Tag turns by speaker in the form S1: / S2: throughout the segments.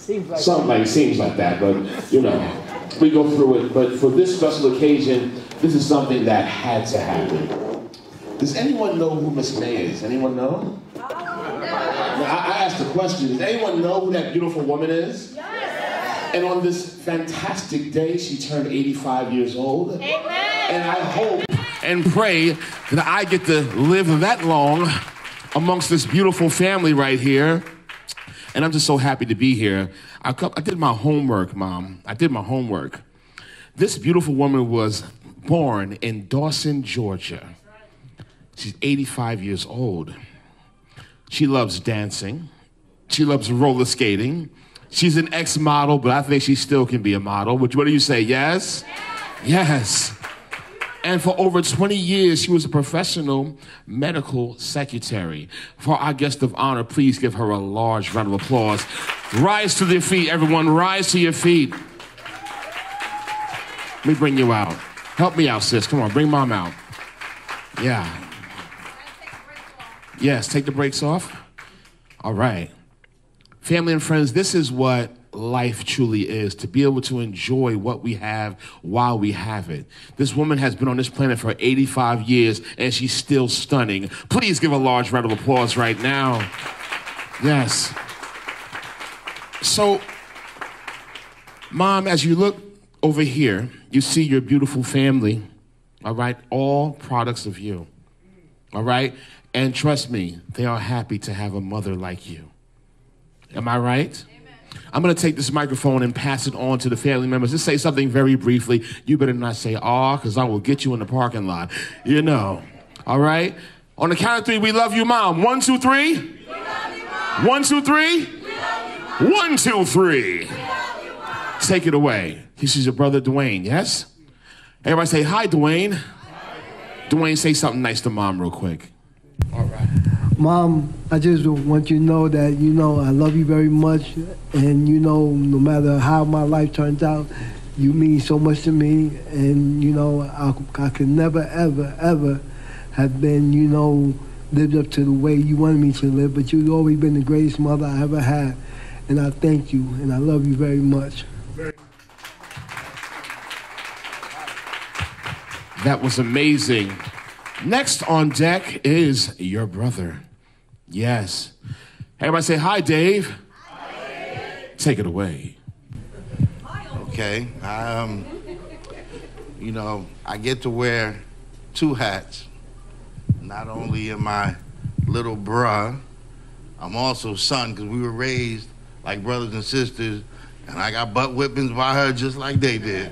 S1: Seems like that, but you know, we go through it. But for this special occasion, this is something that had to happen. Does anyone know who Miss May is? Anyone know? I asked the question, does anyone know who that beautiful woman is? Yes. And on this fantastic day, she turned 85 years old. Amen. And I hope and pray that I get to live that long amongst this beautiful family right here. And I'm just so happy to be here. I did my homework, Mom. I did my homework. This beautiful woman was born in Dawson, Georgia. She's 85 years old. She loves dancing. She loves roller skating. She's an ex-model, but I think she still can be a model. What do you say, yes? Yes. And for over 20 years, she was a professional medical secretary. For our guest of honor, please give her a large round of applause. Rise to their feet, everyone. Rise to your feet. Let me bring you out. Help me out, sis. Come on, bring Mom out. Yeah. Yes, take the brakes off. All right. Family and friends, this is what life truly is, to be able to enjoy what we have while we have it. This woman has been on this planet for 85 years, and she's still stunning. Please give a large round of applause right now. Yes. So, Mom, as you look over here, you see your beautiful family, all right? All products of you, all right? And trust me, they are happy to have a mother like you. Am I right? Amen. I'm going to take this microphone and pass it on to the family members. Just say something very briefly. You better not say, because I will get you in the parking lot. You know. All right? On the count of three, we love you, Mom. 1, 2, 3. We love you, Mom. 1, 2, 3. We love you, Mom. 1, 2, 3. We love you, Mom. Take it away. This is your brother, Dwayne, yes? Everybody say, hi, Dwayne. Hi, Dwayne, say something nice to Mom real quick. All right.
S2: Mom, I just want you to know that, I love you very much. And, no matter how my life turns out, you mean so much to me. And, I could never, ever, ever have been, lived up to the way you wanted me to live. But you've always been the greatest mother I ever had. And I thank you, and I love you very much.
S1: That was amazing. Next on deck is your brother. Yes. Everybody say, hi, Dave. Hi. Take it away.
S3: Okay. I get to wear 2 hats. Not only am I little bruh, I'm also son, because we were raised like brothers and sisters, and I got butt whippings by her just like they did.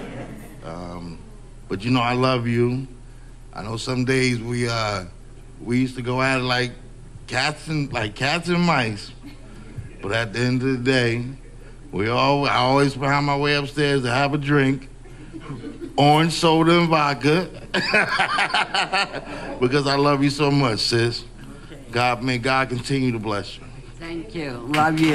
S3: But I love you. I know some days we used to go at it like cats and mice, but at the end of the day, I always find my way upstairs to have a drink, orange soda and vodka, because I love you so much, sis. Okay. May God continue to bless you.
S4: Thank you. Love you.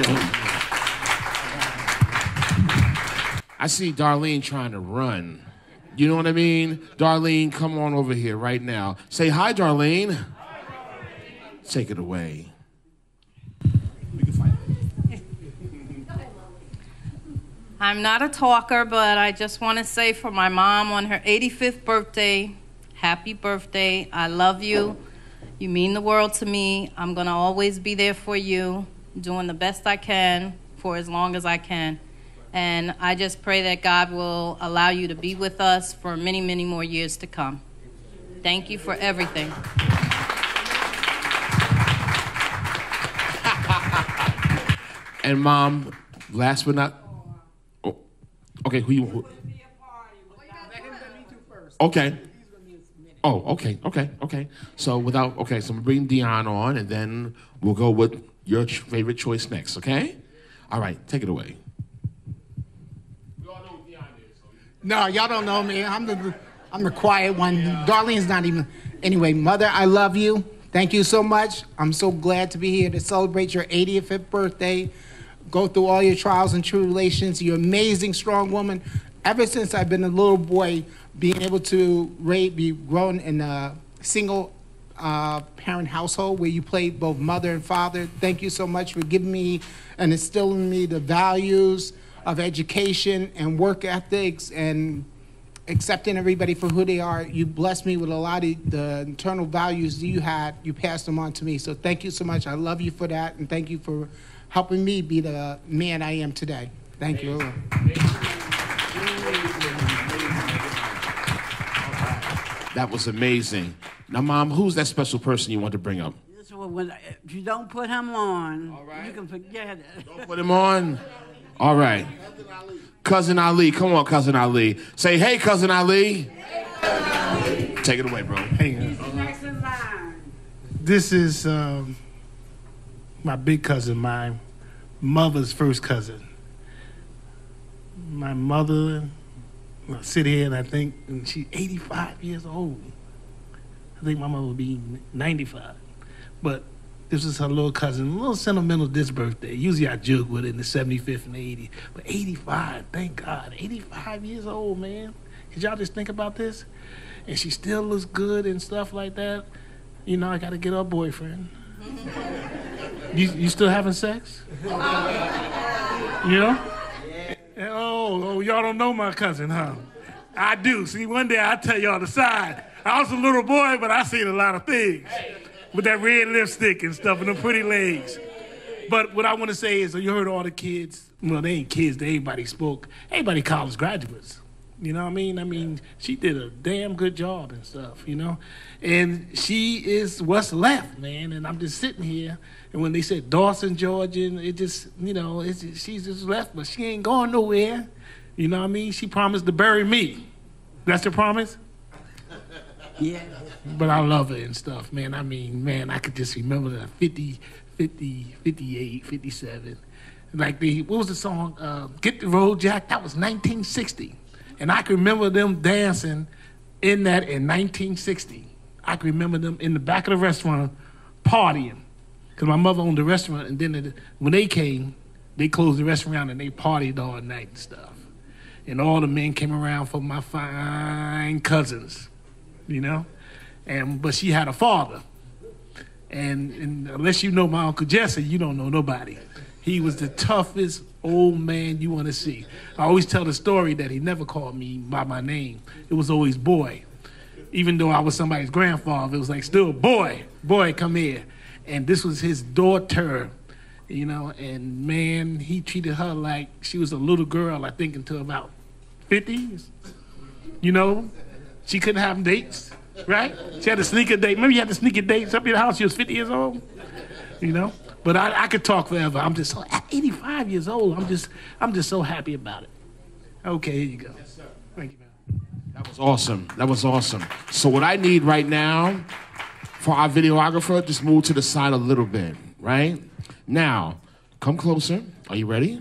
S1: I see Darlene trying to run. You know what I mean? Darlene, come on over here right now. Say hi, Darlene. Hi, Darlene. Take it away. We can find it.
S5: I'm not a talker, but I just want to say for my mom on her 85th birthday, happy birthday. I love you. You mean the world to me. I'm going to always be there for you, doing the best I can for as long as I can. And I just pray that God will allow you to be with us for many, many more years to come. Thank you for everything.
S1: And Mom, last but not... Oh, okay, who? Okay. Oh, okay. So I'm going to bring Dion on, and then we'll go with your favorite choice next, okay? All right, take it away.
S6: No, y'all don't know me. I'm the quiet one. Darlene's not even. Anyway, Mother, I love you. Thank you so much. I'm so glad to be here to celebrate your 85th birthday. Go through all your trials and tribulations. You're an amazing, strong woman. Ever since I've been a little boy, being able to be grown in a single parent household where you played both mother and father. Thank you so much for giving me and instilling in me the values of education and work ethics and accepting everybody for who they are. You blessed me with a lot of the internal values that you had. You passed them on to me. So thank you so much. I love you for that, and thank you for helping me be the man I am today. Thank you.
S1: That was amazing. Now, Mom, who's that special person you want to bring up?
S4: This one, if you don't put him on, you can forget it.
S1: Don't put him on? All right. Cousin Ali. Come on, Cousin Ali. Say, hey, Cousin Ali. Take it away, bro.
S7: Hey, this is my big cousin, my mother's first cousin. My mother, I sit here and I think she's 85 years old. I think my mother would be 95. But this is her little cousin, a little sentimental this birthday. Usually I joke with it in the 75th and the 80th. But 85, thank God, 85 years old, man. Did y'all just think about this? And she still looks good and stuff like that. You know, I got to get her a boyfriend. You still having sex? You know? Oh, y'all don't know my cousin, huh? I do. See, one day I'll tell y'all the side. I was a little boy, but I seen a lot of things. With that red lipstick and stuff and the pretty legs. But what I want to say is, you heard all the kids. Well, they ain't kids. Everybody spoke. Everybody college graduates. You know what I mean? I mean, she did a damn good job and stuff, you know? And she is what's left, man. And I'm just sitting here. And when they said Dawson, Georgia, it just, you know, she's just left. But she ain't going nowhere. You know what I mean? She promised to bury me. That's her promise?
S4: Yeah.
S7: But I love her and stuff, man. I mean, man, I could just remember the 50, 58, 57. Like what was the song? Get the Road Jack? That was 1960. And I can remember them dancing in that in 1960. I can remember them in the back of the restaurant partying. Because my mother owned the restaurant, and then when they came, they closed the restaurant and they partied all night and stuff. And all the men came around for my fine cousins, you know? But she had a father. And unless you know my Uncle Jesse, you don't know nobody. He was the toughest old man you want to see. I always tell the story that he never called me by my name. It was always boy. Even though I was somebody's grandfather, it was like, still, boy, come here. And this was his daughter, you know, and man, he treated her like she was a little girl, I think, until about 50. You know, she couldn't have dates, right? She had a sneaker date. Maybe you had to sneak a date up in the house. She was 50 years old, you know. But I could talk forever. I'm just at 85 years old. I'm just so happy about it. Okay, here you go. Yes, sir. Thank you, man.
S1: That was awesome. That was awesome. So what I need right now for our videographer, just move to the side a little bit, right? Now, come closer. Are you ready?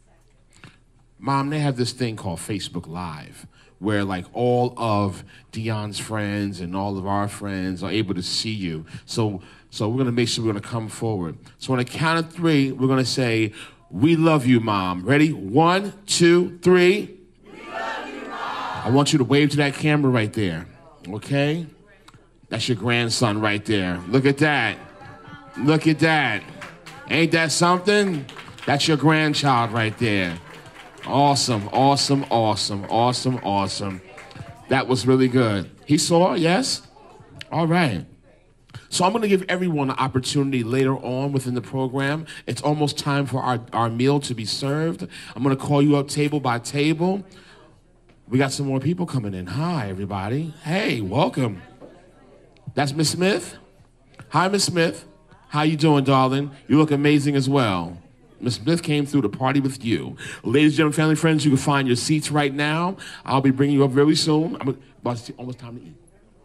S1: Mom, they have this thing called Facebook Live, where like all of Dion's friends and all of our friends are able to see you. So we're going to make sure we're going to come forward. So on a count of 3, we're going to say, we love you, Mom. Ready? 1, 2, 3. We love you, Mom. I want you to wave to that camera right there, okay? That's your grandson right there. Look at that. Look at that. Ain't that something? That's your grandchild right there. Awesome, awesome, awesome, awesome, awesome. That was really good. He saw, yes? All right. So I'm going to give everyone an opportunity later on within the program. It's almost time for our meal to be served. I'm going to call you up table by table. We got some more people coming in. Hi, everybody. Hey, welcome. That's Miss Smith. Hi, Miss Smith. How you doing, darling? You look amazing as well. Miss Smith came through to party with you. Ladies and gentlemen, family, friends, you can find your seats right now. I'll be bringing you up very soon. It's almost time to eat.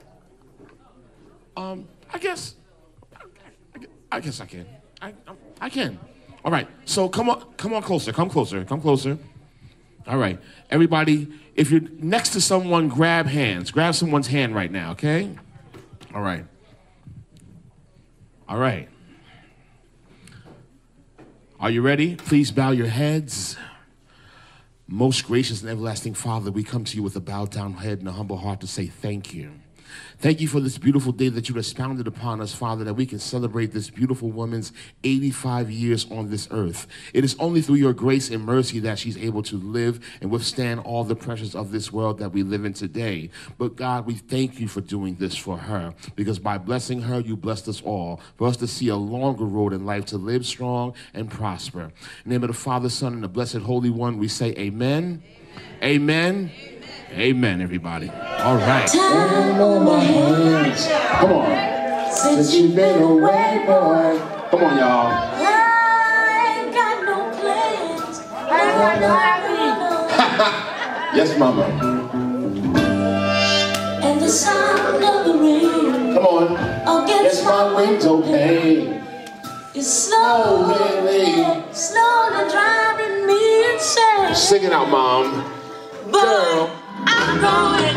S1: I guess I can. I can. All right. So come on closer. Come closer. All right. Everybody, if you're next to someone, grab hands. Grab someone's hand right now, okay? All right. All right. Are you ready? Please bow your heads. Most gracious and everlasting Father, we come to you with a bowed down head and a humble heart to say thank you. Thank you for this beautiful day that you expounded upon us, Father, that we can celebrate this beautiful woman's 85 years on this earth. It is only through your grace and mercy that she's able to live and withstand all the pressures of this world that we live in today. But God, we thank you for doing this for her, because by blessing her, you blessed us all, for us to see a longer road in life, to live strong and prosper. In the name of the Father, Son, and the Blessed Holy One, we say amen. Amen. Amen. Amen, everybody. All right.
S8: Time on my hands.
S1: Come on.
S8: Since you've been away, boy.
S1: Come on, y'all.
S8: I ain't got no plans.
S1: Yes, Mama.
S8: And the sound of the rain.
S1: Come on.
S8: Against my window pane. It's slowly driving me insane.
S1: Sing it out, Mom.
S8: Girl, I'm going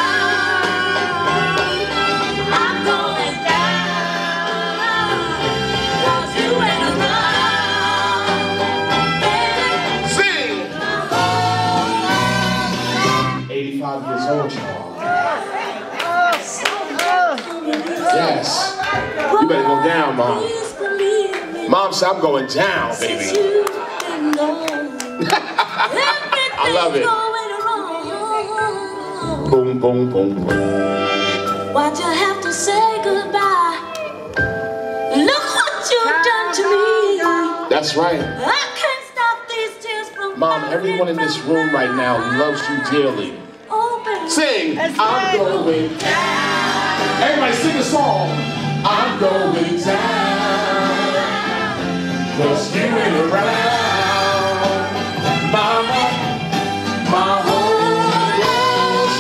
S8: down. I'm going down. 'Cause you ain't around, baby.
S1: Sing. 85 years old, y'all. Yes. You better go down, Mom. Mom said, I'm going down, baby. I love it. Boom, boom, boom, boom.
S8: Why'd you have to say goodbye? Look what you've done to me.
S1: That's right.
S8: I can't stop these tears from
S1: Mom, everyone in this room right now loves you dearly.
S8: Oh, baby.
S1: Sing. I'm going down. Everybody sing a song. I'm going down. 'Cause you ain't around. Mama, my whole world.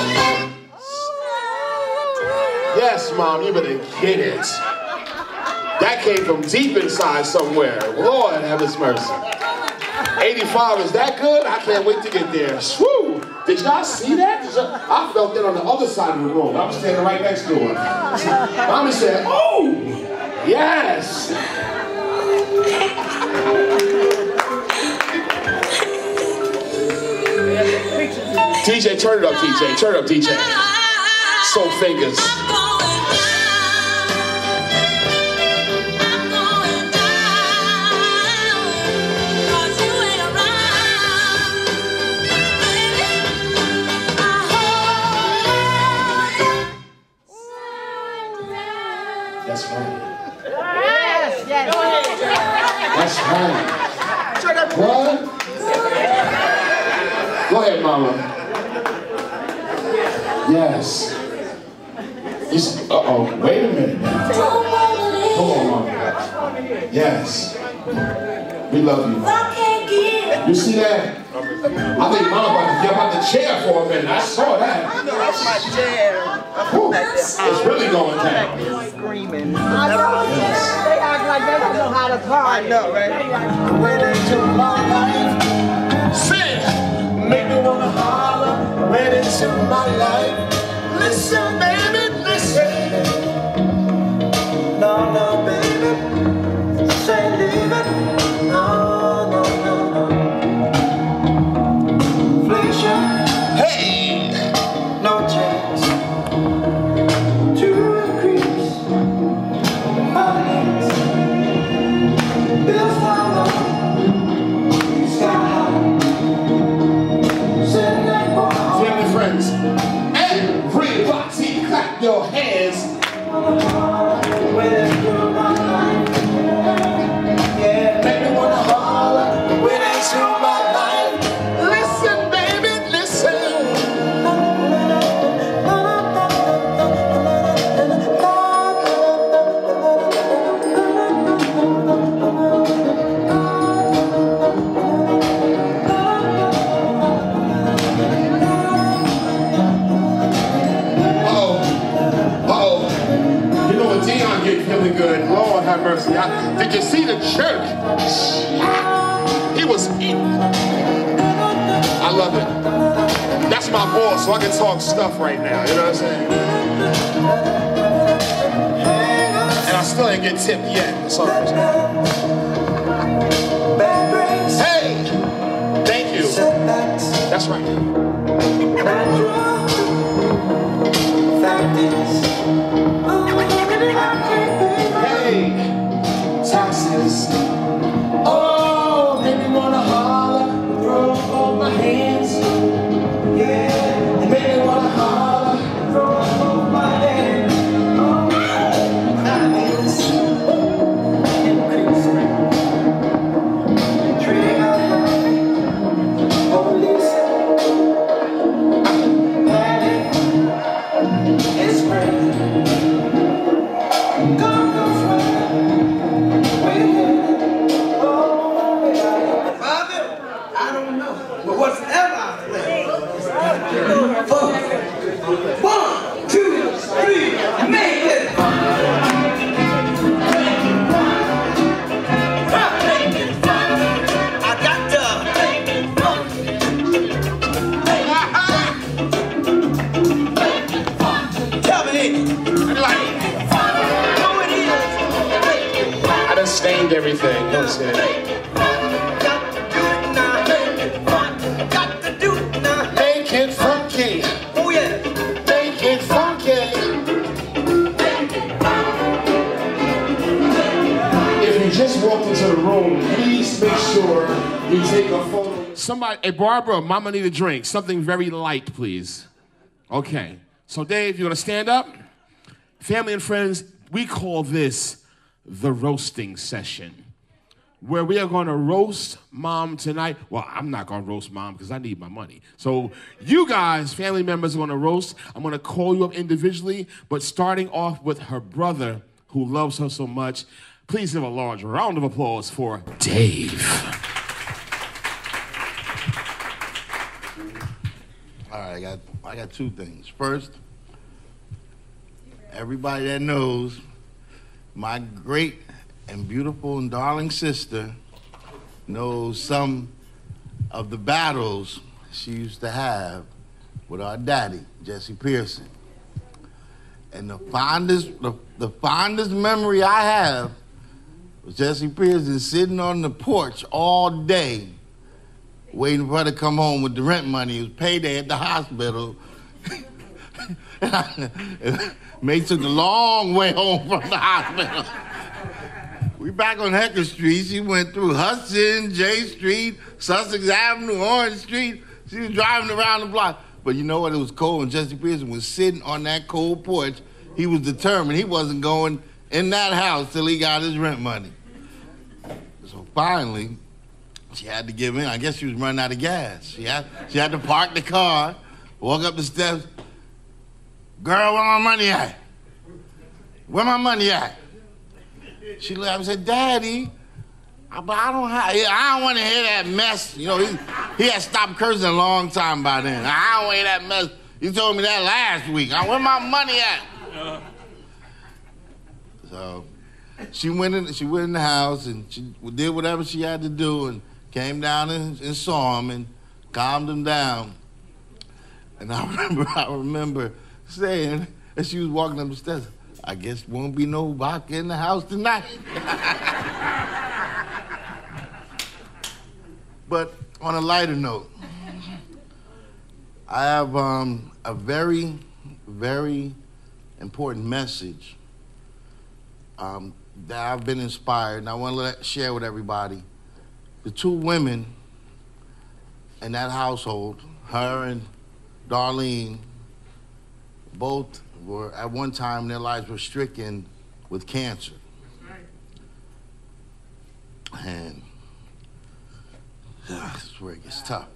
S1: Yes, Mom, you better get it. That came from deep inside somewhere. Lord have his mercy. 85, is that good? I can't wait to get there. Woo! Did y'all see that? I felt it on the other side of the room. I was standing right next to her. Mommy said, oh, yes. TJ, turn it up, TJ. Turn it up, DJ. Soul fingers. That's right. That's right. What? Go ahead, Mama. Yes. Uh-oh, wait a minute now. Come on, Mama. Yes. We love you. You see that? I think Mama about to get out the chair for a minute. I saw that.
S9: That's my chair.
S1: Whew. It's really going down.
S9: Screaming.
S10: They act like they don't know how to party.
S9: I know, right?
S10: When they took my life,
S1: Sing.
S10: make me wanna holler. When they took my life, listen, baby, listen. No, no, baby, say leave it. No, no, no, no. Felicia,
S1: Hey.
S10: no chance to increase my needs. Bills pile up, sky high. Send that boy home.
S1: Family, friends, everybody clap your hands.
S10: When they took my life, yeah, make me wanna holler. When they took my life,
S1: Listen, baby, listen. You know what Dion get feeling good. Lord have mercy. Did you see the jerk? He was in. I love it. That's my boss, so I can talk stuff right now. You know what I'm saying? And I still ain't get tipped yet. For some reason. Hey! Thank you. That's right.
S10: fact is, my hands. Yeah, it made me wanna holler and throw up my hands. Oh, eyes increase. Trigger, police, panic, it's great. God knows where we're headed. Oh, yeah. Father, I don't know, but whatever I play, one, two, three, make it. I got to tell me who it is.
S1: I done stained everything. You know what I'm saying?
S10: Got to do it now.
S1: Make it funky.
S10: Oh yeah.
S1: Make it funky. If you just walked into the room, please make sure you take a photo. Somebody, hey Barbara, Mama need a drink. Something very light, please. Okay. So Dave, you're gonna stand up. Family and friends, we call this the roasting session, where we are going to roast Mom tonight. Well, I'm not going to roast Mom because I need my money. So you guys, family members, are going to roast. I'm going to call you up individually, but starting off with her brother who loves her so much. Please give a large round of applause for Dave.
S3: All right, I got two things. First, everybody that knows my great and beautiful and darling sister knows some of the battles she used to have with our daddy, Jesse Pearson. And the fondest memory I have was Jesse Pearson sitting on the porch all day waiting for her to come home with the rent money. It was payday at the hospital. May took the long way home from the hospital. We back on Hecker Street. She went through Hudson, J Street, Sussex Avenue, Orange Street. She was driving around the block. But you know what? It was cold, and Jesse Pearson was sitting on that cold porch. He was determined he wasn't going in that house till he got his rent money. So finally, she had to give in. I guess she was running out of gas. She had to park the car, walk up the steps. Girl, where my money at? Where my money at? She looked at me and said, Daddy, I don't want to hear that mess. You know, he had stopped cursing a long time by then. I don't want to hear that mess. You told me that last week. Where my money at? So she went in the house and she did whatever she had to do and came down and saw him and calmed him down. And I remember saying, as she was walking up the stairs, I guess won't be no vodka in the house tonight. But on a lighter note, I have a very, very important message that I've been inspired, and I want to share with everybody. The two women in that household, her and Darlene, both were, at one time in their lives, were stricken with cancer. And this is where it gets tough.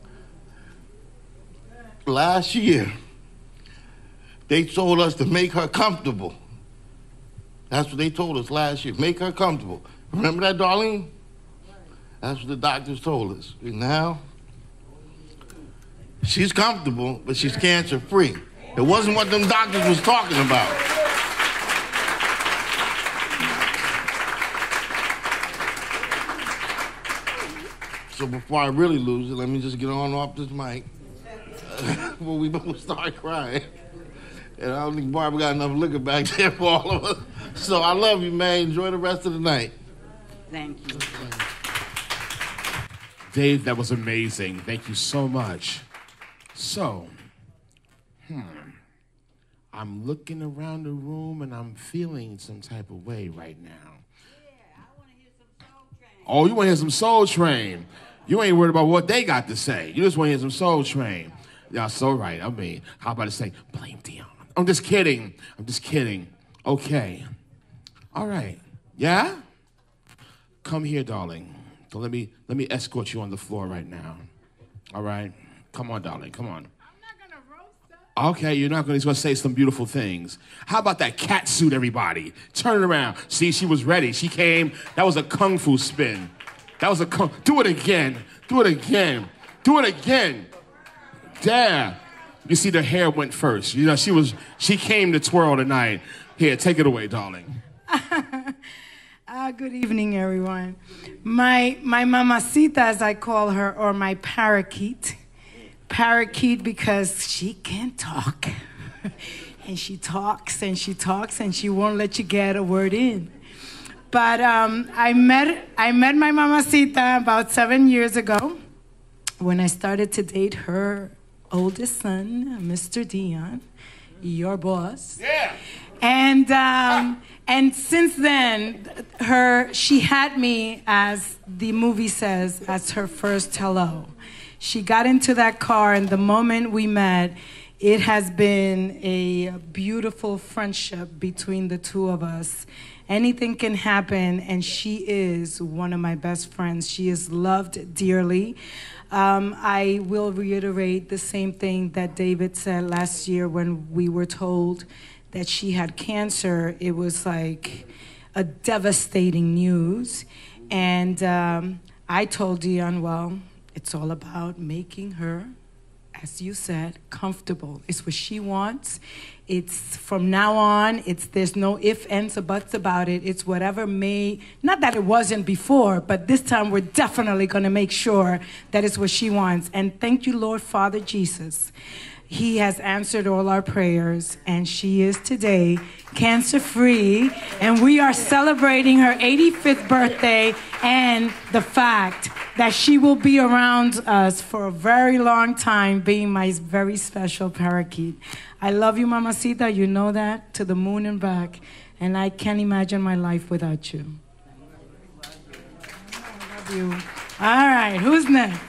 S3: Last year, they told us to make her comfortable. That's what they told us last year, make her comfortable. Remember that, Darlene? That's what the doctors told us. And now, she's comfortable, but she's cancer-free. It wasn't what them doctors was talking about. So before I really lose it, let me just get on off this mic. Before we both start crying. And I don't think Barbara got enough liquor back there for all of us. So I love you, man. Enjoy the rest of the night.
S4: Thank you.
S1: Dave, that was amazing. Thank you so much. So, I'm looking around the room and I'm feeling some type of way right now.
S4: Yeah, I want to hear some Soul Train.
S1: Oh, you want to hear some Soul Train? You ain't worried about what they got to say. You just want to hear some Soul Train. Y'all so right. I mean, how about to say, blame Dion? I'm just kidding. I'm just kidding. Okay. All right. Yeah? Come here, darling. So let me escort you on the floor right now. All right? Come on, darling. Come on. Okay, you're not going to say some beautiful things. How about that cat suit, everybody? Turn it around. See, she was ready. She came. That was a kung fu spin. That was a kung. Do it again. Do it again. Do it again. There. You see, the hair went first. You know, she came to twirl tonight. Here, take it away, darling.
S11: Good evening, everyone. My mamacita, as I call her, or my parakeet. Parakeet because she can talk. And she talks and she talks and she won't let you get a word in. But I met my mamacita about 7 years ago when I started to date her oldest son, Mr. Dion, your boss.
S1: Yeah.
S11: And since then, she had me, as the movie says, as her first hello. She got into that car, and the moment we met, it has been a beautiful friendship between the two of us. Anything can happen, and she is one of my best friends. She is loved dearly. I will reiterate the same thing that David said last year when we were told that she had cancer. It was like a devastating news. And I told Dion, well, it's all about making her, as you said, comfortable. It's what she wants. It's from now on, there's no ifs, ands, or buts about it. It's whatever not that it wasn't before, but this time we're definitely going to make sure that it's what she wants. And thank you, Lord Father Jesus. He has answered all our prayers, and she is today cancer-free, and we are celebrating her 85th birthday and the fact that she will be around us for a very long time, being my very special parakeet. I love you, mamacita. You know that, to the moon and back, and I can't imagine my life without you. I love you. All right, who's next?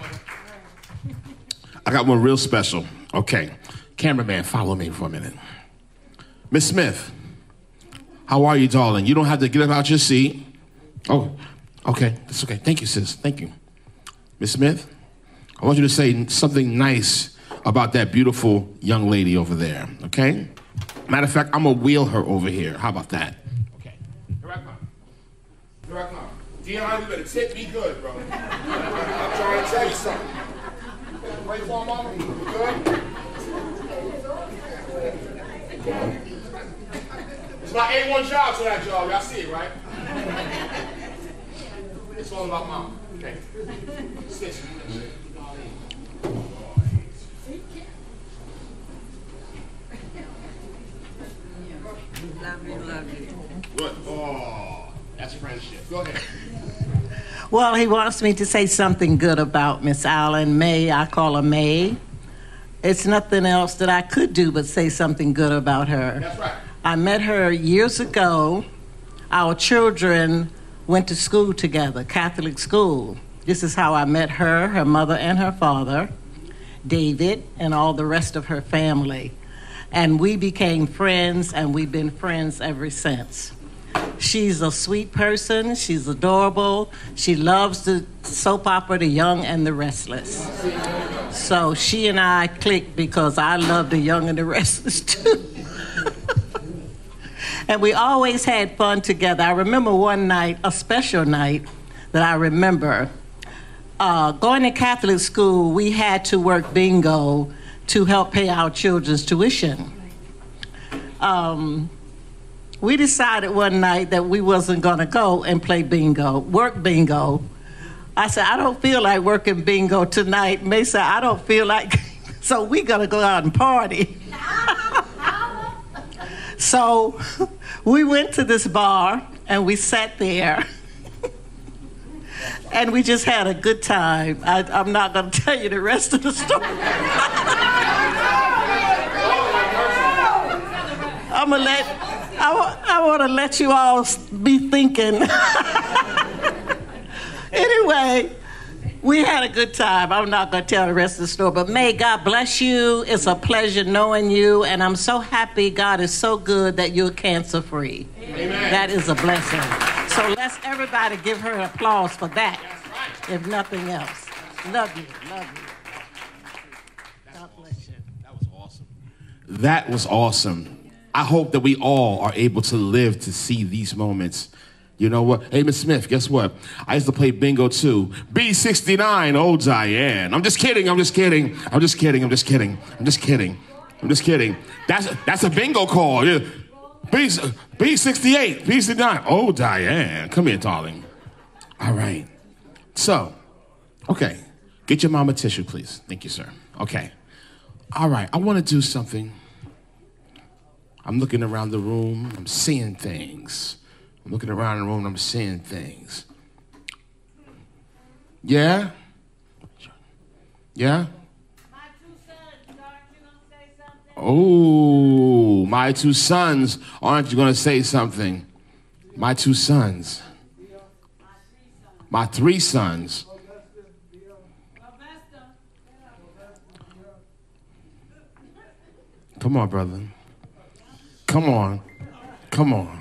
S1: I got one real special. Okay, cameraman, follow me for a minute. Miss Smith, how are you, darling? You don't have to get up out your seat. Oh, okay, that's okay. Thank you, sis. Thank you. Miss Smith, I want you to say something nice about that beautiful young lady over there, okay? Matter of fact, I'm gonna wheel her over here. How about that? Okay, here I come. Here I come. Dion, you better tip me good, bro. I'm trying to tell you something. Wait for him, mama. You good? It's my A1 job to that job. Y'all see it, right? It's all about mama. Okay. Sit.
S9: Love you.
S1: Good. Oh, that's friendship. Go ahead.
S9: Well, he wants me to say something good about Miss Allen. May, I call her May. It's nothing else that I could do but say something good about her.
S1: That's right.
S9: I met her years ago. Our children went to school together, Catholic school. This is how I met her, her mother and her father, David, and all the rest of her family. And we became friends, and we've been friends ever since. She's a sweet person. She's adorable. She loves the soap opera, The Young and the Restless. So she and I clicked because I love The Young and the Restless too. And we always had fun together. I remember one night, a special night that I remember. Going to Catholic school, we had to work bingo to help pay our children's tuition. We decided one night that we wasn't gonna go and play bingo, work bingo. I said, I don't feel like working bingo tonight. May said, I don't feel like, so we gonna go out and party. So we went to this bar and we sat there and we just had a good time. I'm not gonna tell you the rest of the story. I want to let you all be thinking. Anyway, We had a good time. I'm not going to tell the rest of the story, but may God bless you. It's a pleasure knowing you, and I'm so happy God is so good that you're cancer-free. Amen. That is a blessing. So let's everybody give her applause for that, if nothing else. Love you. Love you. God bless you.
S1: That was awesome. That was awesome. I hope that we all are able to live to see these moments. You know what? Hey, Miss Smith, guess what? I used to play bingo too. B69, oh Diane. I'm just kidding. I'm just kidding. I'm just kidding. I'm just kidding. I'm just kidding. I'm just kidding. That's a bingo call. Yeah. B68, B69. Oh Diane, come here, darling. All right. So, okay. Get your mama tissue, please. Thank you, sir. Okay. All right. I want to do something. I'm looking around the room. I'm seeing things. I'm looking around the room and I'm seeing things. Yeah? Yeah?
S12: My two sons, aren't you going to say something?
S1: Oh, my two sons, aren't you going to say something? My two sons. My three sons. Come on, brother. Come on. Come on.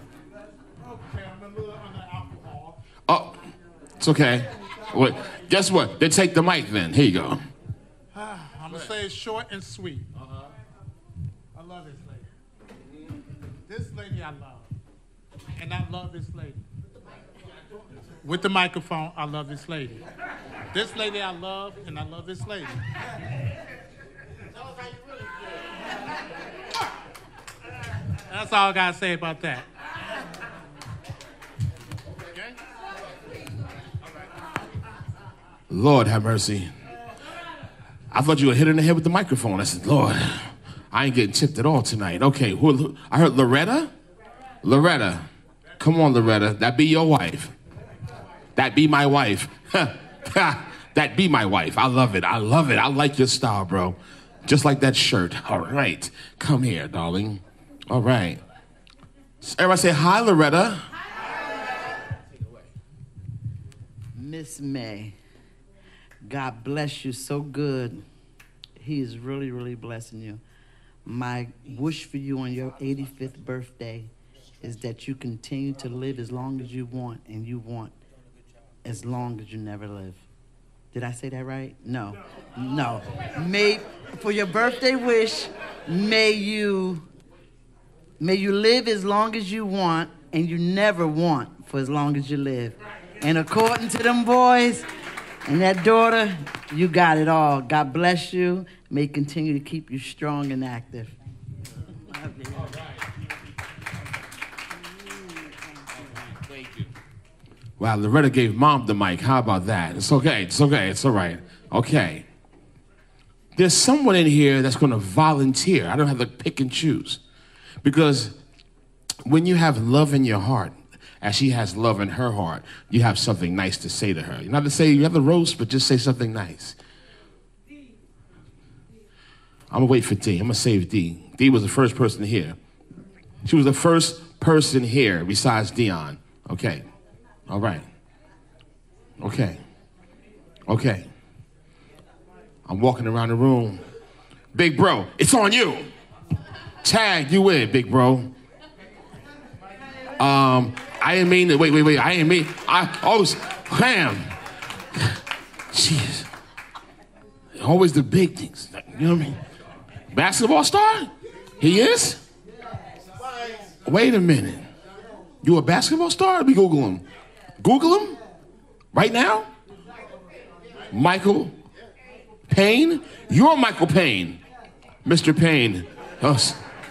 S1: Oh, it's okay. Wait, guess what? Then take the mic then. Here you go.
S7: I'm going to say it short and sweet. I love this lady. This lady I love. And I love this lady. With the microphone, I love this lady. This lady I love, and I love this lady. That's all I got to say about that.
S1: Lord have mercy. I thought you were hit in the head with the microphone. I said, Lord, I ain't getting tipped at all tonight. Okay, I heard Loretta? Loretta. Come on, Loretta. That be your wife. That be my wife. That be my wife. I love it. I love it. I like your style, bro. Just like that shirt. All right. Come here, darling. All right. Everybody say hi, Loretta.
S13: Miss May, God bless you so good. He is really, really blessing you. My wish for you on your 85th birthday is that you continue to live as long as you want, and you want as long as you never live. Did I say that right? No. No. May, for your birthday wish, may you live as long as you want, and you never want for as long as you live. And according to them boys and that daughter, you got it all. God bless you. May He continue to keep you strong and active.
S1: Thank you. Wow, Loretta gave Mom the mic. How about that? It's okay. It's okay. It's all right. Okay. There's someone in here that's going to volunteer. I don't have to pick and choose. Because when you have love in your heart, as she has love in her heart, you have something nice to say to her. You not to say you have the roast, but just say something nice. I'm going to wait for D. I'm going to save D. D was the first person here. She was the first person here besides Dion. Okay. All right. Okay. Okay. I'm walking around the room. Big bro, it's on you. Tag, you in, big bro. I didn't mean to, wait. I didn't mean, Clam. Jeez. Always the big things. You know what I mean? Basketball star? He is? Wait a minute. You a basketball star? Let me Google him. Google him? Right now? Michael Payne? You're Michael Payne. Mr. Payne. Oh.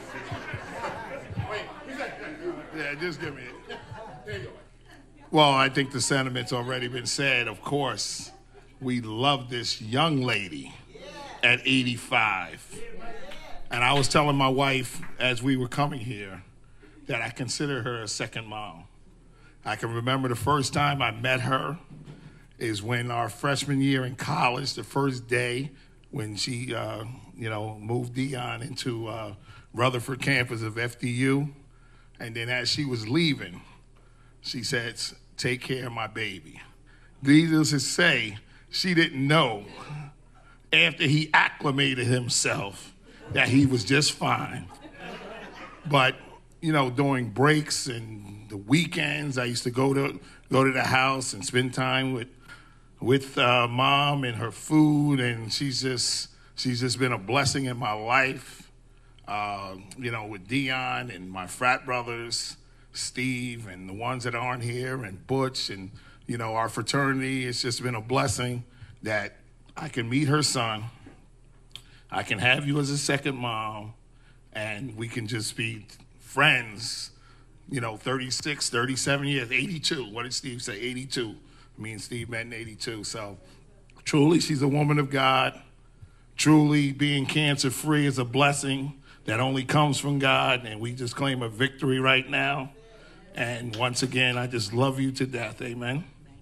S14: Yeah, just give me it. There you go. Well, I think the sentiment's already been said. Of course, we love this young lady at 85. And I was telling my wife as we were coming here that I consider her a second mom. I can remember the first time I met her is when our freshman year in college, the first day when she, moved Dion into Rutherford campus of FDU. And then as she was leaving, she said, "Take care of my baby." Needless to say, she didn't know after he acclimated himself that he was just fine. But, you know, during breaks and the weekends, I used to go to the house and spend time with Mom and her food, and she's just been a blessing in my life. You know, with Dion and my frat brothers, Steve, and the ones that aren't here, and Butch, and, you know, our fraternity. It's just been a blessing that I can meet her son. I can have you as a second mom, and we can just be friends, you know, 36, 37 years, 82. What did Steve say? 82. Me and Steve met in 82. So truly, she's a woman of God. Truly, being cancer-free is a blessing that only comes from God, and we just claim a victory right now. And once again, I just love you to death. Amen.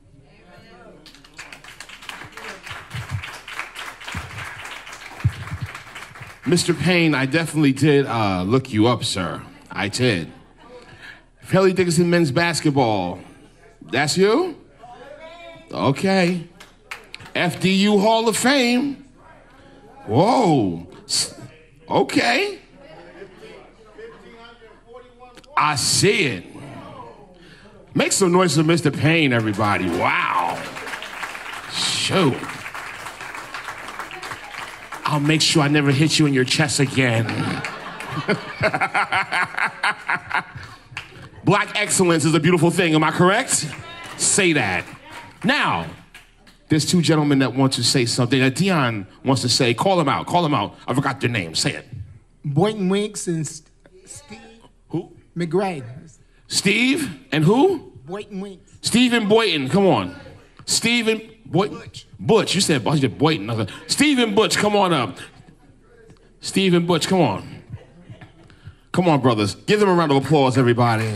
S1: Mr. Payne, I definitely did look you up, sir. I did. Fairleigh Dickinson men's basketball. That's you? Okay. FDU Hall of Fame. Whoa. Okay. I see it. Make some noise for Mr. Payne, everybody. Wow. Shoot. I'll make sure I never hit you in your chest again. Black excellence is a beautiful thing, am I correct? Say that. Now, there's two gentlemen that want to say something that Dion wants to say. Call them out, I forgot their name, say it.
S6: Boynton Winks and Steve.
S1: Who?
S6: McGray.
S1: Steve and who?
S6: Boynton Winks.
S1: Steve and Boynton, come on. Steve and Butch. You said Boynton. I said, Steve and Butch, come on up. Steve and Butch, come on. Come on, brothers. Give them a round of applause, everybody.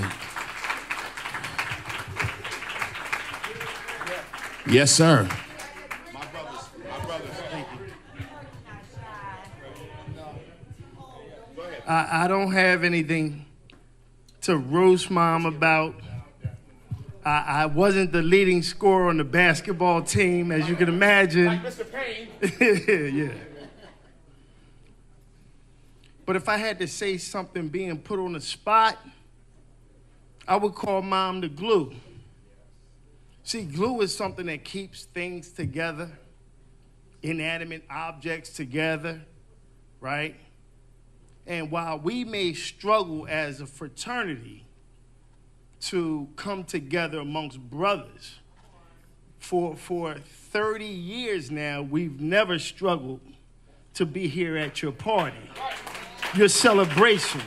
S1: Yes, sir.
S3: My brothers, thank you.
S15: I don't have anything to roast Mom about. I wasn't the leading scorer on the basketball team, as you can imagine.
S1: Like Mr. Payne.
S15: Yeah. But if I had to say something being put on the spot, I would call Mom the glue. See, glue is something that keeps things together, inanimate objects together, right? And while we may struggle as a fraternity to come together amongst brothers, for 30 years now, we've never struggled to be here at your party, your celebration.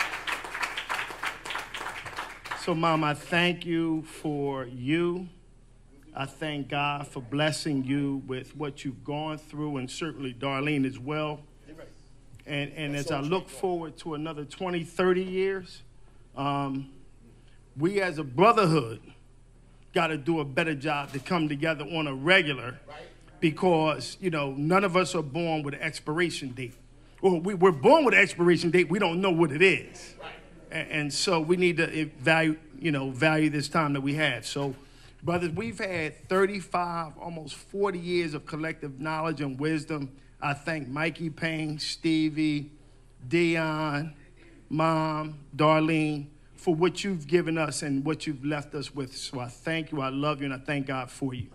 S15: So, Mom, I thank you for you. I thank God for blessing you with what you've gone through, and certainly Darlene as well. And as I look forward to another 20, 30 years, we as a brotherhood got to do a better job to come together on a regular, because, you know, none of us are born with an expiration date. Well, we're born with an expiration date. We don't know what it is. And so we need to value this time that we have. So, brothers, we've had 35, almost 40 years of collective knowledge and wisdom. I thank Mikey Payne, Stevie, Dion, Mom, Darlene, for what you've given us and what you've left us with. So I thank you, I love you, and I thank God for you.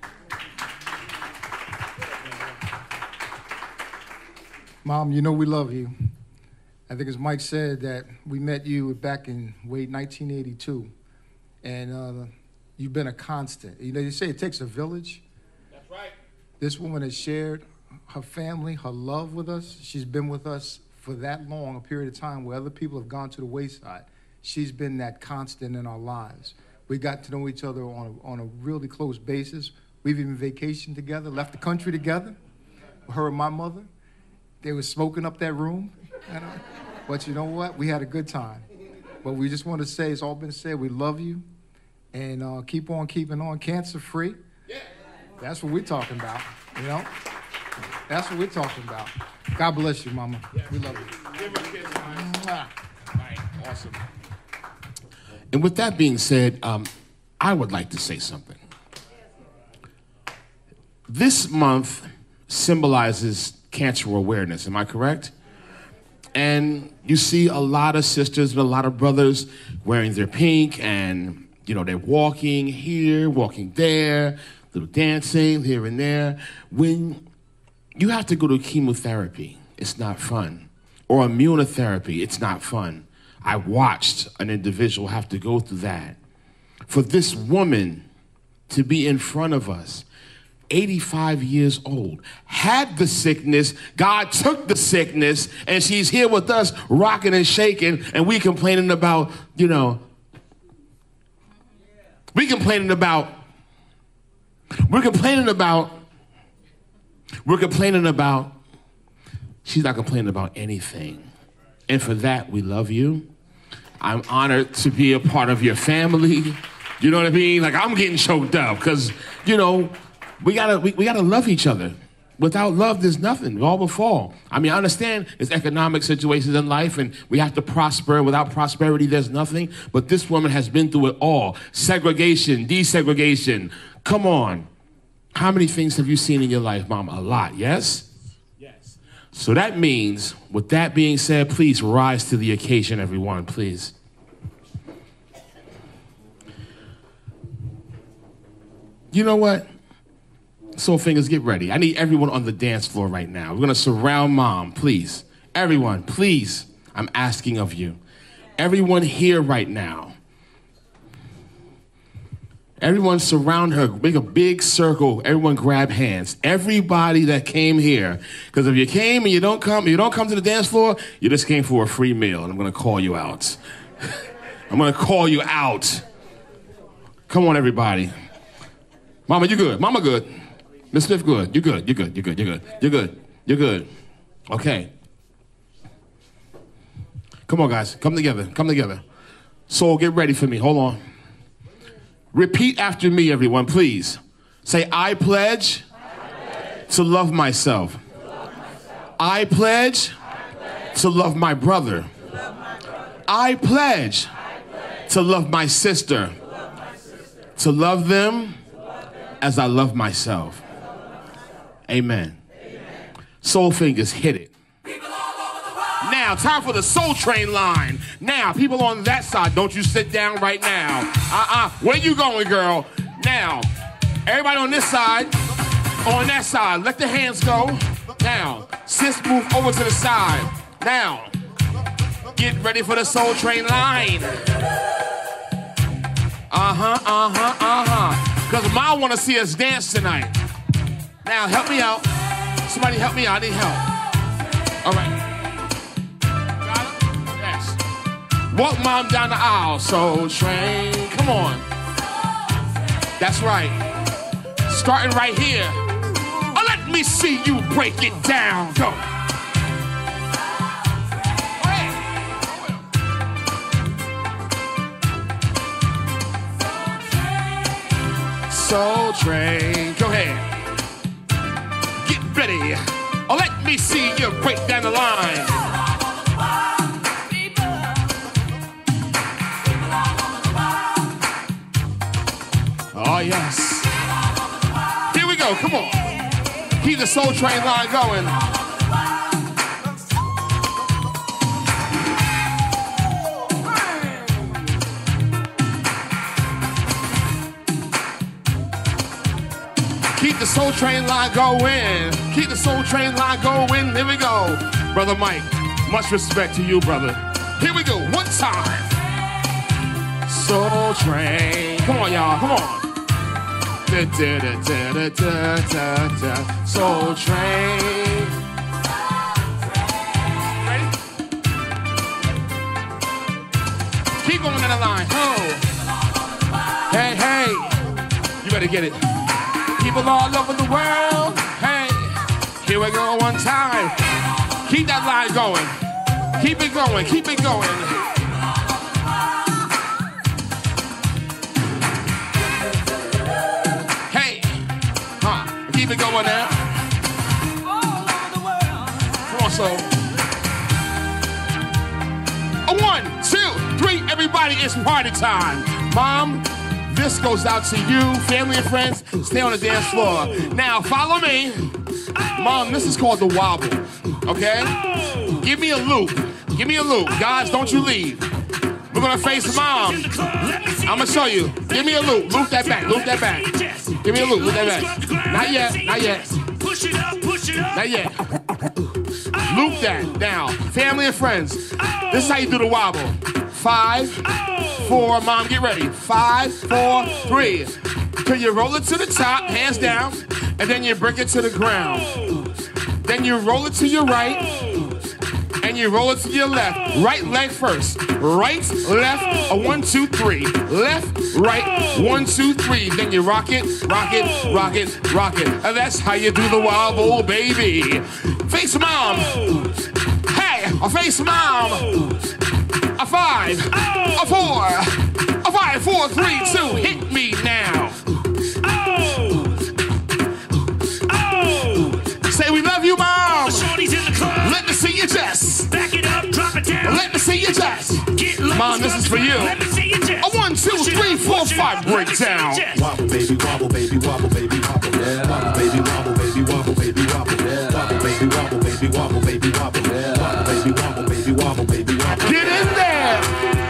S6: Mom, you know we love you. I think as Mike said that we met you back in 1982, and you've been a constant. You know, you say it takes a village.
S1: That's right.
S6: This woman has shared her family, her love with us. She's been with us for that long, a period of time where other people have gone to the wayside. She's been that constant in our lives. We got to know each other on a really close basis. We've even vacationed together, left the country together, her and my mother. They were smoking up that room. You know? But you know what? We had a good time. But we just want to say, it's all been said, we love you. And keep on keeping on, cancer-free. Yeah. That's what we're talking about, you know? That's what we're talking about. God bless you, Mama. Yes. We love you.
S1: Give her a kiss, All right, awesome. And with that being said, I would like to say something. this month symbolizes cancer awareness, am I correct? And you see a lot of sisters and a lot of brothers wearing their pink and, you know, they're walking here, walking there, little dancing here and there. When you have to go to chemotherapy, it's not fun. Or immunotherapy, it's not fun. I watched an individual have to go through that. For this woman to be in front of us, 85 years old, had the sickness, God took the sickness, and she's here with us rocking and shaking, and we complaining about, you know, we're complaining about she's not complaining about anything. And for that, we love you. I'm honored to be a part of your family. You know what I mean? Like, I'm getting choked up because, you know, we gotta love each other. Without love, there's nothing. We all will fall. I mean, I understand there's economic situations in life and we have to prosper. Without prosperity, there's nothing. But this woman has been through it all. Segregation, desegregation. Come on. How many things have you seen in your life, Mama? A lot, yes? Yes. So that means, with that being said, please rise to the occasion, everyone, please. You know what? Soul Fingers, get ready. I need everyone on the dance floor right now. We're going to surround Mom, please. Everyone, please. I'm asking of you. Everyone here right now. Everyone surround her. Make a big circle. Everyone grab hands. Everybody that came here. Because if you came and you don't come to the dance floor, you just came for a free meal. And I'm going to call you out. I'm going to call you out. Come on, everybody. Mama, you good. Mama good. Miss Smith, good. You're good. You're good. You're good. You're good. You're good. You're good. Okay. Come on, guys. Come together. Come together. Soul, get ready for me. Hold on. Repeat after me, everyone, please. Say, I pledge to love myself. I pledge to love my brother. I pledge to love my sister. To love them as I love myself. Amen. Soul Fingers, hit it. Now, time for the Soul Train line. Now, people on that side, don't you sit down right now. Where you going, girl? Now, everybody on this side, on that side, let the hands go. Now, sis, move over to the side. Now, get ready for the Soul Train line. Because Mom want to see us dance tonight. Now, help me out. Somebody help me out. I need help. All right. Got it? Yes. Walk Mom down the aisle. Soul Train. Come on. That's right. Starting right here. Oh, let me see you break it down. Go. Soul Train. Go ahead. Get ready. Oh, let me see you break down the line. Oh, yes. Here we go. Come on. Keep the Soul Train line going. Keep the Soul Train line going. Keep the Soul Train line going. Here we go. Brother Mike, much respect to you, brother. Here we go. One time. Soul Train. Come on, y'all. Come on. Da, da, da, da, da, da, da. Soul Train. Ready? Keep going down the line. Oh. Hey, hey. You better get it. People all over the world. Hey, here we go one time. Keep that line going. Keep it going. Keep it going. Hey, keep it going now. All over the world. Come on, soul. 1, 2, 3. Everybody, it's party time. Mom, This goes out to you, family and friends. Stay on the dance floor. Now, follow me. Mom, this is called the wobble, okay? Give me a loop. Give me a loop. Guys, don't you leave. We're gonna face Mom. I'm gonna show you. Give me a loop. Loop that back. Loop that back. Give me a loop. Loop that back. Not yet. Not yet.
S10: Push it up, push it up.
S1: Not yet. Loop that. Now, family and friends. This is how you do the wobble. 5, 4. Mom, get ready. 5, 4, 3. Till you roll it to the top, hands down, and then you bring it to the ground. Then you roll it to your right, and you roll it to your left. Right leg first. Right, left, a 1, 2, 3. Left, right, 1, 2, 3. Then you rock it, rock it, rock it, rock it. And that's how you do the wobble, baby. Face Mom. Hey, face Mom. A 5, a 4, a 5, 4, 3, 2. Hit me now. Say we love you, Mom. Let me see your chest.
S10: Back it up, drop it down.
S1: Let me see your chest. Mom, this is for you.
S10: Let me see your chest.
S1: A 1, 2, 3, 4, 5 breakdown.
S10: Wobble, baby, wobble, baby, wobble, baby, wobble. Wobble, baby, wobble, baby, wobble, baby, wobble. Wobble, baby, wobble, baby, wobble, baby, wobble. Wobble, baby, wobble, baby, wobble, baby, wobble.
S1: Get in there.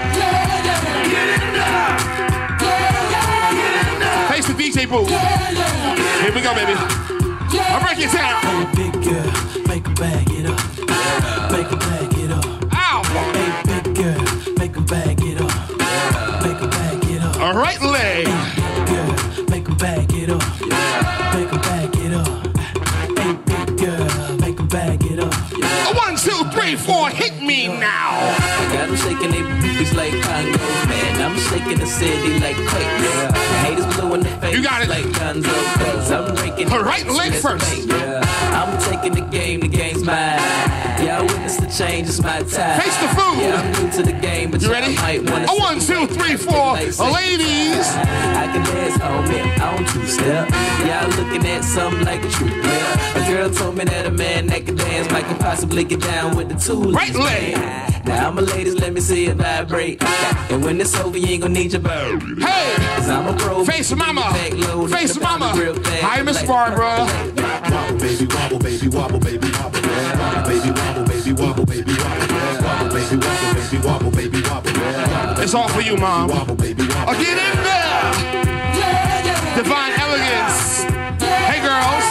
S1: Face the DJ booth. Here we go, baby. I'll break it down.
S10: Hey, big girl, make a bag it up. Make a bag it up.
S1: Ow.
S10: Hey, big girl, make a bag it up. Make a bag it up.
S1: All right, leg.
S10: Hey, big girl, make a bag it up. Make a bag it up. Hey, big girl, make a bag it up.
S1: A 1, 2, 3, 4. Hit me now.
S16: I got them shaking their booties like Congo, man. I'm shaking the city like quake, yeah. Haters blue in the face.
S1: You got it.
S16: Like Gonzo, cause I'm breaking
S1: All right, leg first.
S16: Yeah. I'm taking the game's mine. Yeah, I witness the change, it's my time.
S1: Face the food.
S16: Yeah, I'm new to the game, but
S1: you ready?
S16: Might wanna
S1: a 1, 2, 3, 4. Ladies.
S16: I can dance, homie, on 2-step. Yeah, I'm looking at something like a true player. A girl told me that a man that can dance might can possibly get down with the tools.
S1: Right leg.
S16: Now, my ladies, let me see it vibrate. And when it's over, you ain't gonna need your bird.
S1: Hey!
S16: Cause I'm a pro.
S1: Face Mama. Face Mama. Hi, Miss Barbara.
S10: Wobble, baby, wobble, baby, wobble, baby, wobble. Wobble, baby, wobble, baby, wobble, baby, wobble. Wobble, baby, wobble, baby, wobble, baby, wobble.
S1: It's all for you, Mom.
S10: Wobble, baby, wobble.
S1: Get in there. Divine Elegance. Hey, girls.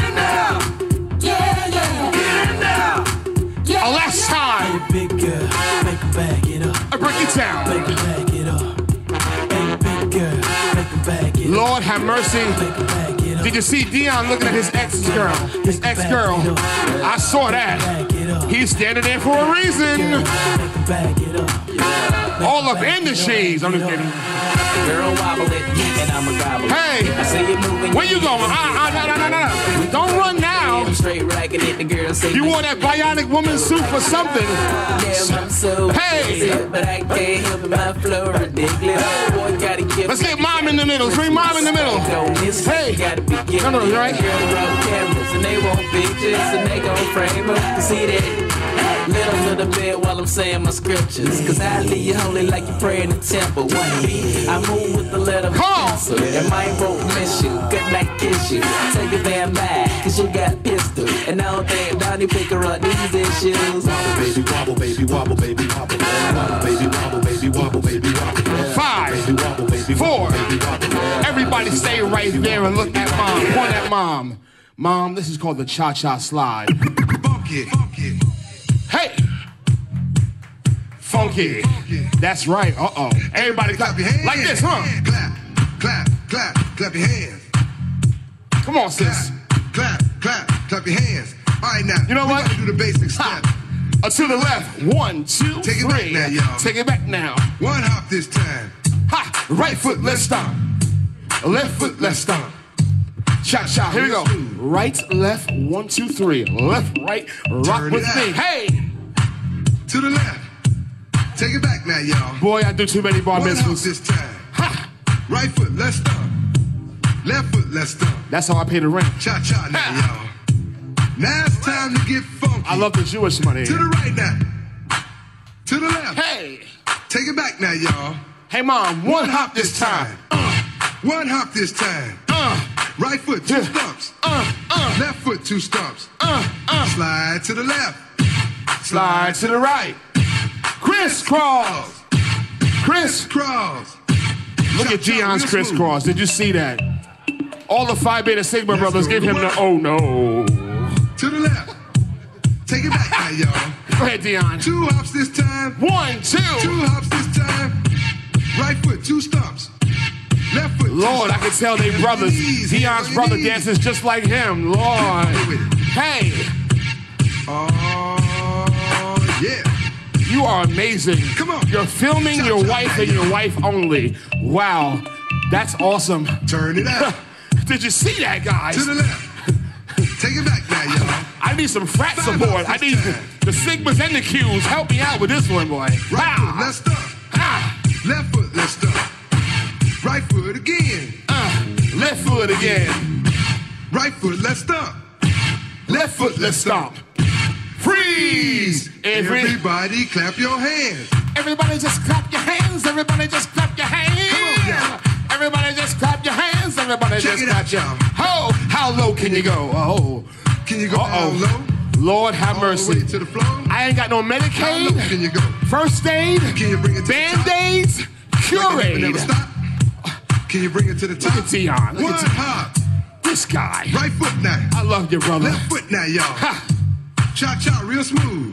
S1: A last time.
S10: Hey, big girl, make a bag it up.
S1: I break it down.
S10: Make a bag it up. Hey, big girl, make a bag it up.
S1: Lord have mercy.
S10: Make a bag it up.
S1: Did you see Dion looking at his ex-girl? His ex-girl. I saw that. He's standing there for a reason. All up in the cheese. I'm just kidding.
S16: Girl, wobble it, and I'm a gobble.
S1: Hey,
S16: I see you moving.
S1: where you going? No. Don't run now.
S16: I'm straight racking it, the girl say.
S1: You wore that bionic woman suit for something.
S16: Yeah, I'm so
S1: hey,
S16: but I can't help it, my flow ridiculous. Boy, gotta give.
S1: Let's get Mom in the middle. Bring Mom in the middle. Hey, no, you're right.
S16: Girls roll cameras and they want pictures and they gon' frame them to see that. Little to the bed while I'm saying my scriptures. Cause I leave you holy like you pray in the temple. One beat, I move with the letter pencil. And my won't miss you, good night kiss you. Take a damn back, cause you got pistol. And I don't think Donnie pick her up these issues.
S10: Wobble, baby, wobble, baby, wobble, baby, wobble. Wobble, baby, wobble, baby, wobble, baby, wobble.
S1: 5, 4. Everybody stay right there and look at Mom. Point at Mom. Mom, this is called the cha-cha slide.
S10: Funky.
S1: Hey! Funky. That's right. Uh-oh. Everybody clap your hands. Like this, huh?
S10: Clap your hands.
S1: Come on, sis.
S10: Clap your hands. All right, now.
S1: You know what?
S10: Do the basic step.
S1: To the left. 1, 2, 3.
S10: Take it back now, y'all.
S1: Take it back now.
S10: One hop this time.
S1: Ha! Right foot, let's stomp. Left foot, let's stomp. Cha-cha. Here we go. Right, left, 1, 2, 3. Left, right, rock
S10: Turn
S1: with
S10: it
S1: me.
S10: out.
S1: Hey!
S10: To the left. Take it back now, y'all.
S1: Boy, I do too many bar
S10: One hop
S1: mitzvahs.
S10: this time.
S1: Ha!
S10: Right foot, let's stomp. Left foot, let's stomp.
S1: That's how I pay the rent.
S10: Cha-cha now, y'all. Now it's time to get funky.
S1: I love the Jewish money.
S10: To the right now. To the left.
S1: Hey!
S10: Take it back now, y'all.
S1: Hey, Mom, one hop this time.
S17: One hop this time. Right foot, two stumps. Left foot, two stumps. Slide to the left.
S1: Slide to the right. Crisscross.
S17: Crisscross.
S1: Look at Dion's crisscross. Did you see that? All the Phi Beta Sigma brothers give him the oh no.
S17: To the left. Take it back now, y'all.
S1: Go ahead, Dion.
S17: Two hops this time.
S1: 1, 2.
S17: Two hops this time. Right foot, two stumps. Left foot,
S1: Lord, I can tell they brothers. Dion's brother dances just like him. Lord. Hey.
S17: Yeah.
S1: You are amazing.
S17: Come on.
S1: You're filming your wife and your wife only. Wow. That's awesome.
S17: Turn it out.
S1: Did you see that, guys?
S17: To the left. Take it back now, y'all.
S1: I need some frat support. I need the Sigmas and the Qs. Help me out with this one, boy.
S17: Right foot, let's stop. Left foot, let's stop. Right foot again.
S1: Left foot again.
S17: Right foot, let's stomp.
S1: Left foot, let's stomp. Freeze!
S17: Everybody clap your hands.
S1: Everybody just clap your hands. Everybody just clap your hands.
S17: Come on, y'all.
S1: Everybody just clap your hands. Everybody
S17: Check
S1: just
S17: it
S1: clap
S17: out,
S1: your
S17: y'all.
S1: Oh, how low can you go? Oh.
S17: Can you go down low?
S1: Lord have mercy.
S17: All the way to the floor?
S1: I ain't got no
S17: How low
S1: Medicaid.
S17: can you go?
S1: First aid.
S17: Can you bring it to
S1: Band-Aids.
S17: the top?
S1: Curate.
S17: Never stop. Can you bring it to the top?
S1: Look at Dion. Look
S17: One
S1: at Dion.
S17: hop.
S1: This guy.
S17: Right foot now.
S1: I love you, brother.
S17: Left foot now, y'all. Cha-cha, real smooth.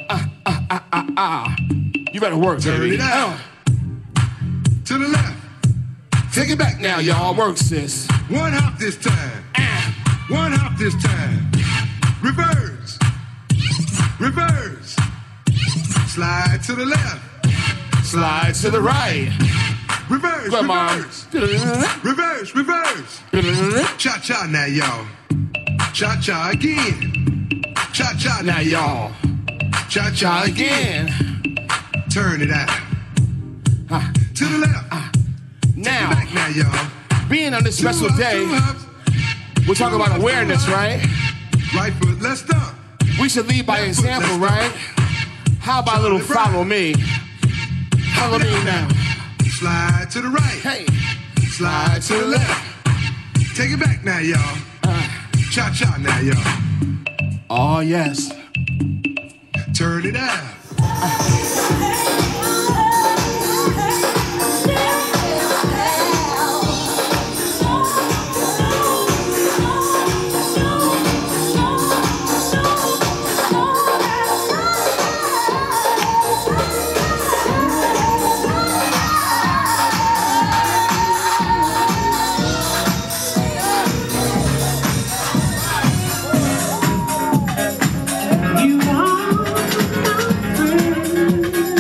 S1: You better work,
S17: Turn
S1: baby.
S17: it out. To the left.
S1: Take it back now, y'all. Work, sis.
S17: One hop this time. One hop this time. Reverse. Reverse. Slide to the left.
S1: Slide to the right.
S17: Reverse.
S1: Come on.
S17: Reverse. Reverse. Reverse. Cha-cha now, y'all. Cha-cha again. Cha-cha
S1: Now, y'all.
S17: Cha-cha
S1: again.
S17: Turn it out. To the left.
S1: Now,
S17: Back now, y'all.
S1: being on this special day, we're talking about awareness, right?
S17: Right foot, let's stomp.
S1: We should lead by
S17: Left foot,
S1: example,
S17: let's
S1: right? How about a little follow me? Follow me now.
S17: Slide to the right.
S1: Hey.
S17: Slide to the left. Take it back now, y'all. Cha-cha now, y'all.
S1: Oh, yes.
S17: Turn it out.
S10: You are my friend.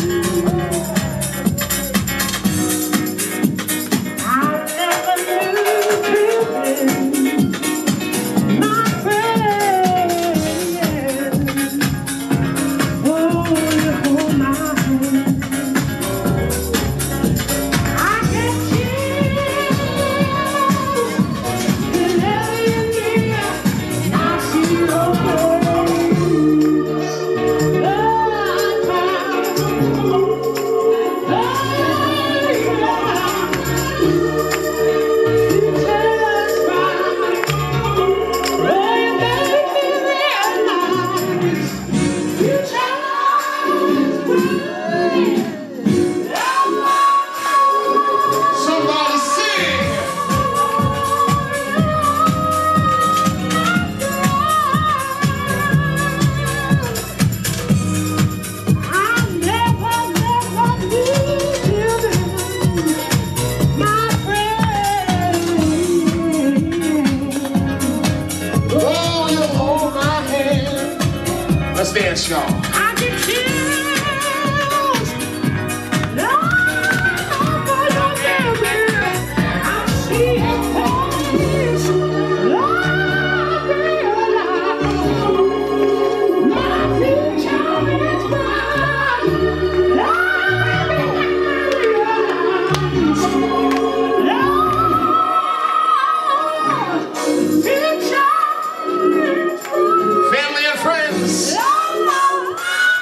S1: dance, y'all.
S10: I get chills. Love for your baby. I see it face. Love realize my future is bright. Love realize
S1: Family and friends.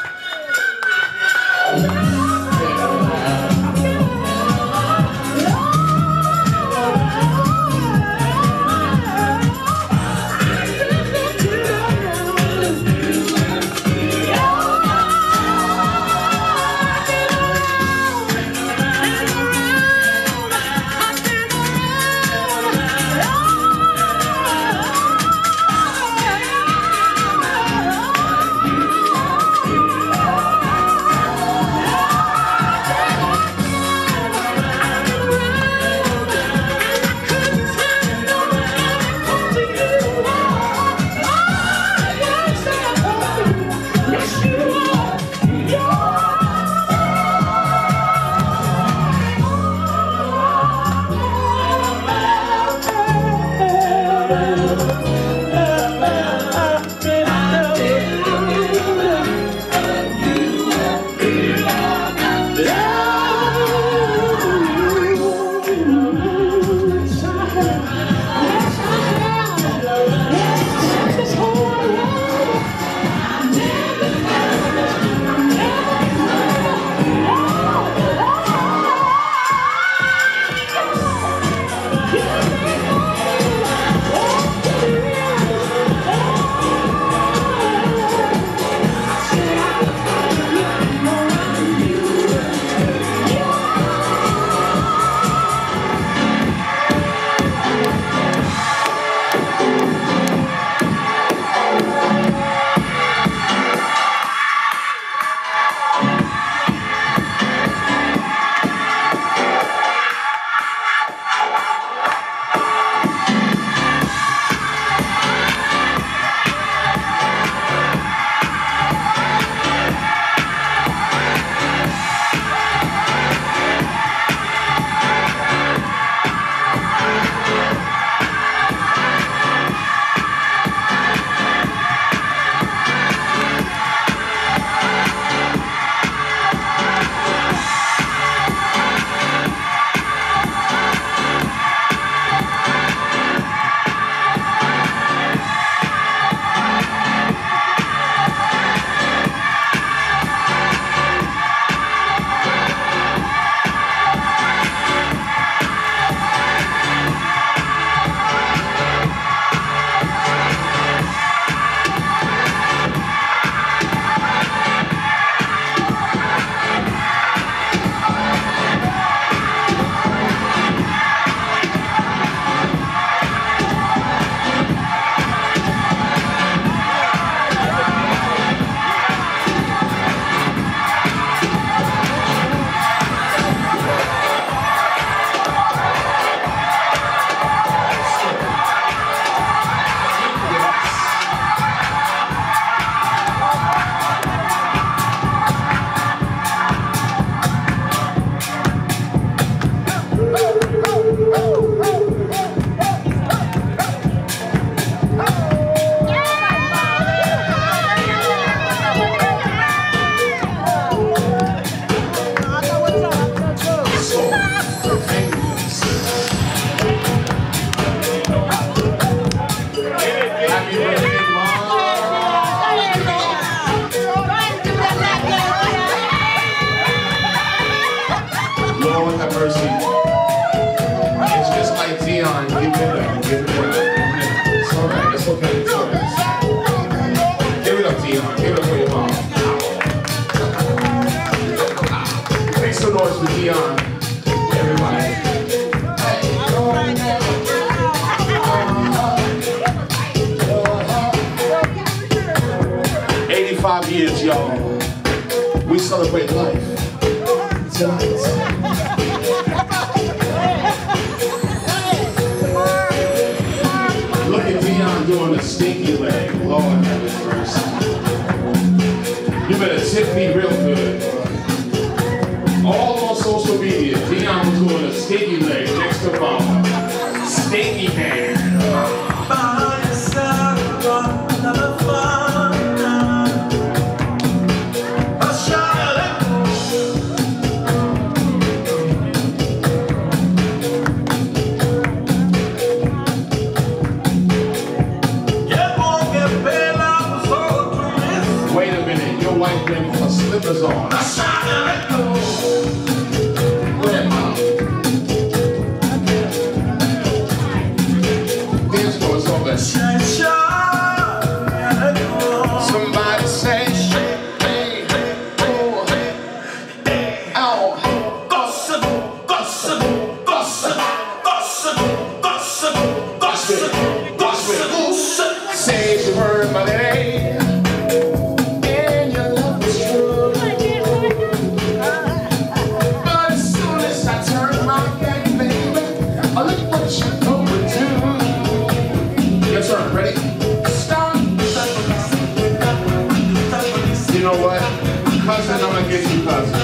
S1: Dion. Give it up for your mom. Make some noise for Dion. Everybody. 85 years, y'all. We celebrate life tonight. Look at Dion doing a stinky leg. Lord have his mercy. You better tip me real good. All on social media, Dion was doing a stinky leg next to Mama. Stinky man. Slippers on. Go ahead, Mom. Dance for us over. Somebody say, shake, hey, oh, ow. Gossip, gossip, gossip, gossip, gossip, gossip, gossip. Say the word, my name. Ready? Stop. You know what? Cousin, I'm gonna get you, cousin.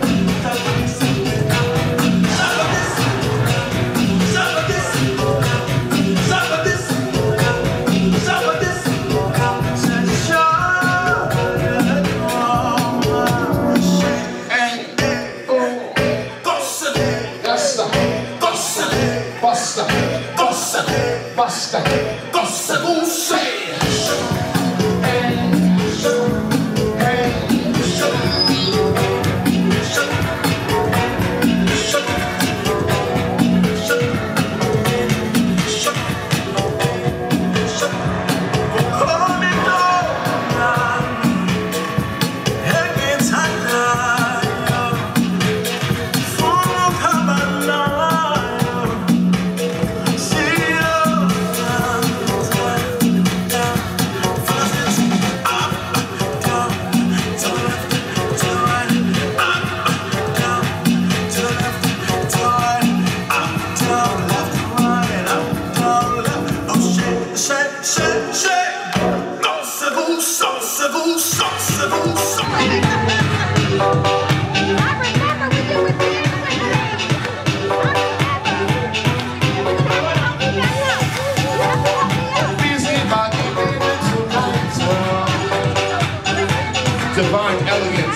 S1: Divine elegance.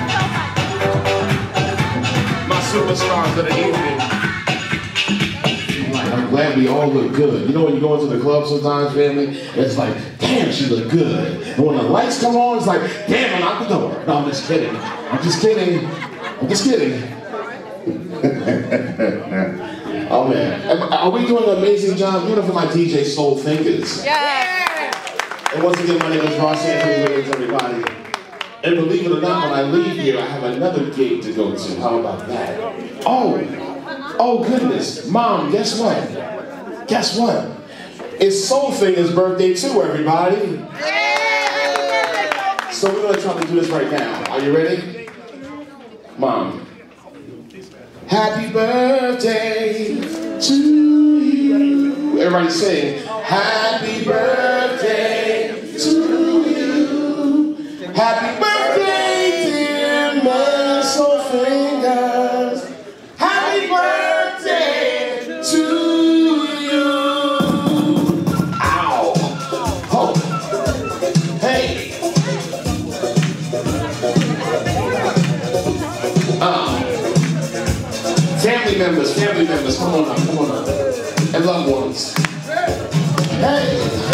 S1: My superstars of the evening. I'm glad we all look good. You know when you go into the club sometimes, family, it's like, damn, she look good. And when the lights come on, it's like, damn, I'm out the door. No, I'm just kidding. I'm just kidding. I'm just kidding. Oh man, are we doing an amazing job? Doing it for my DJ Soul Thinkers. Yeah. And once again, my name is Ross Anthony Williams, everybody. And believe it or not, when I leave here, I have another gig to go to. How about that? Oh goodness. Mom, guess what? Guess what? It's Soul Finger's birthday too, everybody. So we're gonna try to do this right now. Are you ready? Mom. Happy birthday to you. Everybody sing. Happy birthday to you. Happy birthday, dear Miss Soul Fingers. Happy birthday to you. Ow. Oh. Hey. Family members, come on up. And loved ones. Hey!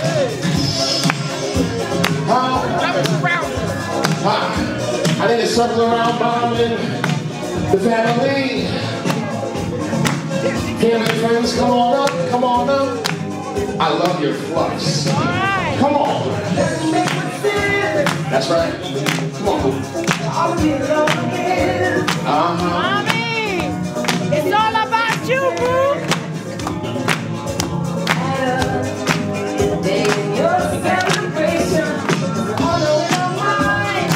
S1: I need to circle around Mom and the family. Family friends, come on up. I love your fluffs. Come on. That's right. Come on.
S12: Mommy, it's all about you, boo. Your celebration, all over your mind.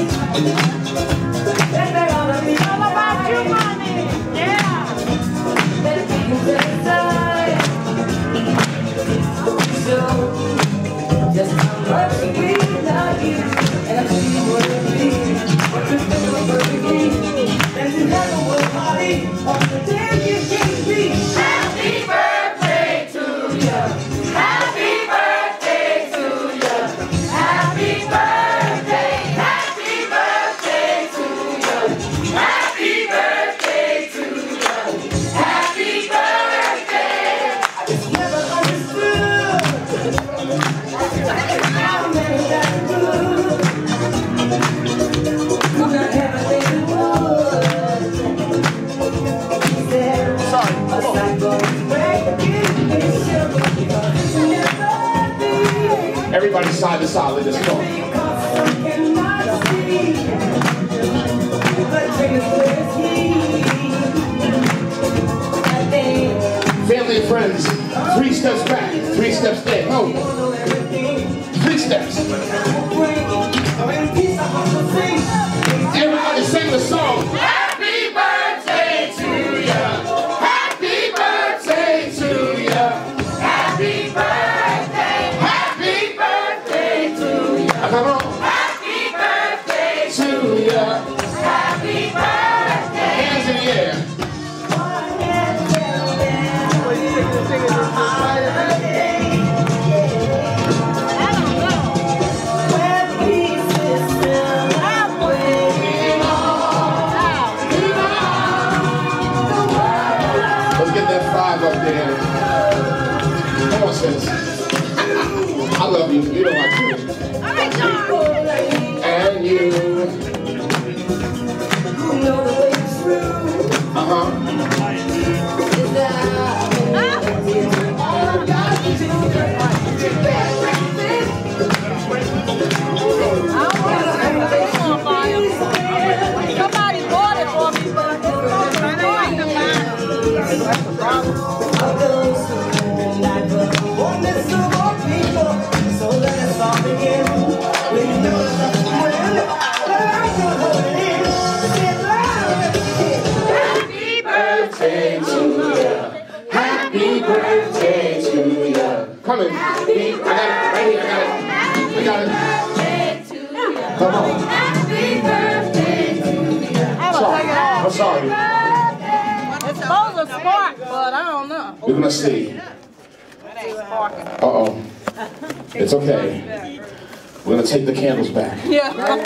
S12: It's all about you, mommy. Yeah. So, just how much we love you, and I'm sure you would agree. What you feel perfectly, and you never will party on the day you gave me. Happy birthday to you. Happy birthday to you. Happy birthday. Happy birthday to you. Happy birthday to you. Happy birthday. I just never understood how many that good. Could not ever think it would. He said, sorry, a cycle breaking.
S1: Everybody side to side, let us go. Family and friends, 3 steps back, 3 steps there. No. 3 steps. Everybody sing the song. Happy birthday to you. Happy birthday to you. Happy birthday. Happy birthday to you. Come on. Happy birthday to you. Happy birthday. Hands in the air. Let's get that 5 up there. Come on, sis. I love you. You know I do. And you.
S12: Somebody bought it for me, but
S1: Happy birthday to you. Happy birthday to you. Come in. I got it. Right here. I got it. Come on.
S12: Happy birthday to you.
S1: I'm sorry.
S5: It's supposed to spark, but I don't know.
S1: We're gonna see. Uh-oh. It's okay. We're gonna take the candles back.
S5: Yeah. Al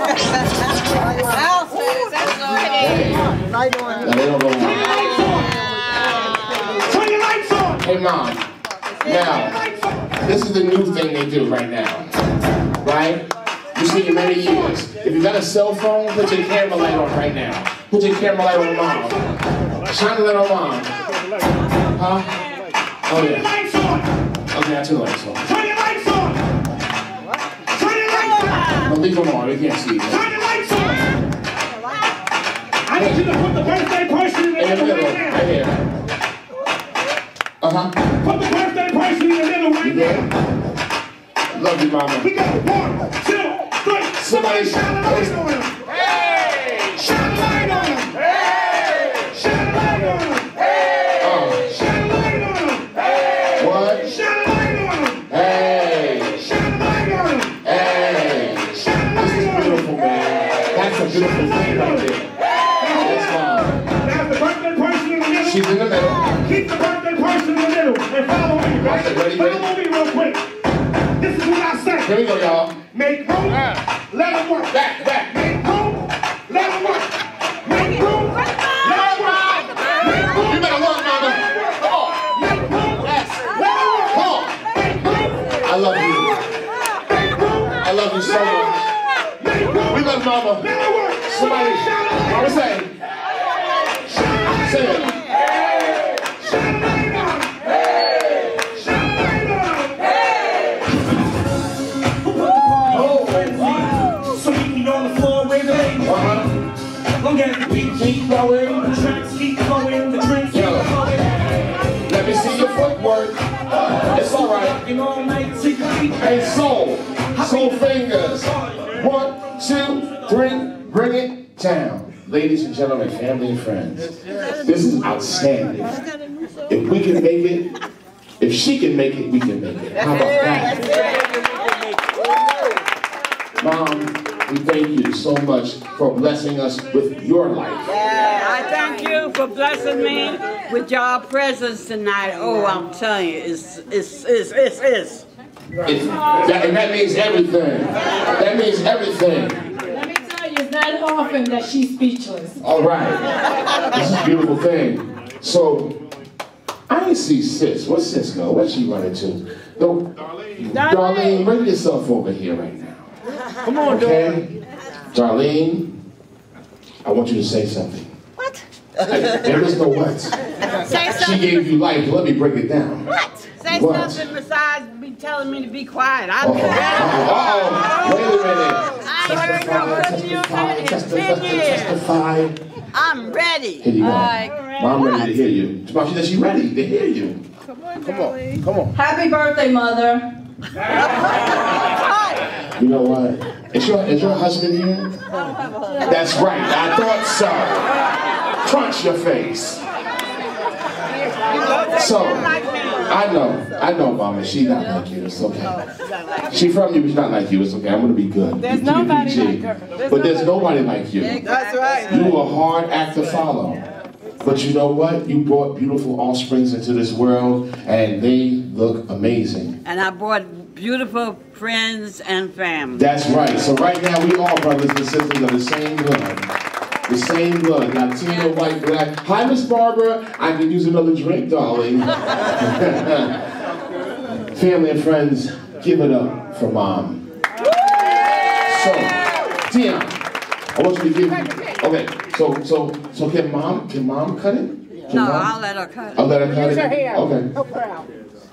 S5: says that's okay.
S1: Now they don't know.
S12: Turn your lights on.
S1: Hey, Mom. Now, this is the new thing they do right now. Right? You've seen it many years. If you got a cell phone, put your camera light on right now. Put your camera light on Mom. Shine the light on Mom. Huh? Oh, yeah. Okay, I turn the lights on.
S12: Turn your lights on. Turn your lights on.
S1: No, leave them on. They can't see you.
S12: Turn your lights on. I need you to put the birthday person in the middle right now.
S1: Right here. Uh-huh.
S12: Put the birthday person in the middle right now.
S1: Love you, Mama.
S12: We got 1, 2, 3. Somebody shine a light on him. Hey! Shine a light on him. Hey! Shine a light on him. Hey! Shine a light on him. Hey!
S1: What?
S12: Shine a light on him.
S1: Hey!
S12: Shine a light on him.
S1: Hey!
S12: Shine a light
S1: This is
S12: on him.
S1: beautiful, man. That's a beautiful thing right there. Yes, Mom.
S12: Now the birthday person in the middle.
S1: She's in the middle.
S12: Keep the birthday person in the middle and follow me, right?
S1: Ready?
S12: Follow me real quick. This is what I say.
S1: Here we go, y'all.
S12: Make room, let it work.
S1: Back.
S12: Make room, let it work. Make room, let it work. Make room,
S1: You better work, Mama. Come on.
S12: make room,
S1: Yes.
S12: let it work.
S1: Come on.
S12: Make room,
S1: I love you.
S12: make room,
S1: I love you so much.
S12: make room,
S1: We love Mama.
S12: let it work.
S1: Somebody, Mama say. Say it.
S12: Shine a light on him. Shine a light on him.
S1: Oh, wow.
S12: So
S10: Don't get it. We keep going, the tracks keep going, the drinks keep going.
S1: Let me see your footwork. It's all right. Hey, soul fingers. 1, 2, 3, bring it down. Ladies and gentlemen, family and friends, this is outstanding. If we can make it, if she can make it, we can make it. How about that? Mom, we thank you so much for blessing us with your life.
S4: I thank you for blessing me with your presence tonight. Oh, I'm telling you, it's.
S1: And that means everything. That means everything.
S11: Let me tell you, it's not often that she's speechless.
S1: All right. This is a beautiful thing. So, I didn't see Sis. Where's Sis go? Where's she running to? No, Darlene, bring yourself over here right now.
S4: Come on,
S1: okay? Darlene, I want you to say something.
S4: What?
S1: There is no what.
S4: Say something.
S1: She gave you life. Let me break it down.
S4: What? Say
S1: What?
S4: something besides be telling me to be quiet.
S1: Uh-oh. Wait a minute.
S4: I heard your word music in 10 years.
S1: Testify.
S4: I'm ready.
S1: Here you go. Mom ready to hear you. She said she's ready to hear you. Come on. Come on.
S5: Happy birthday, Mother.
S1: You know what? Is your husband here? That's right. I thought so. Crunch your face. So, I know, Mama. She's not like you. It's okay. She from you, but she's not like you. It's okay. I'm gonna be good.
S11: There's nobody like her.
S1: But there's nobody like you.
S4: That's right.
S1: You a hard act to follow. But you know what? You brought beautiful offsprings into this world, and they look amazing.
S4: And I brought beautiful friends and family.
S1: That's right. So right now, we all brothers and sisters of the same blood. The same blood. Latino, white, black. Hi, Miss Barbara. I can use another drink, darling. Family and friends, give it up for Mom. So, Dion, I want you to give me. Okay, so can mom cut it?
S4: No, I'll let her cut it.
S1: I'll let her cut
S4: Use
S1: it?
S4: her hand.
S1: Okay.
S4: No problem.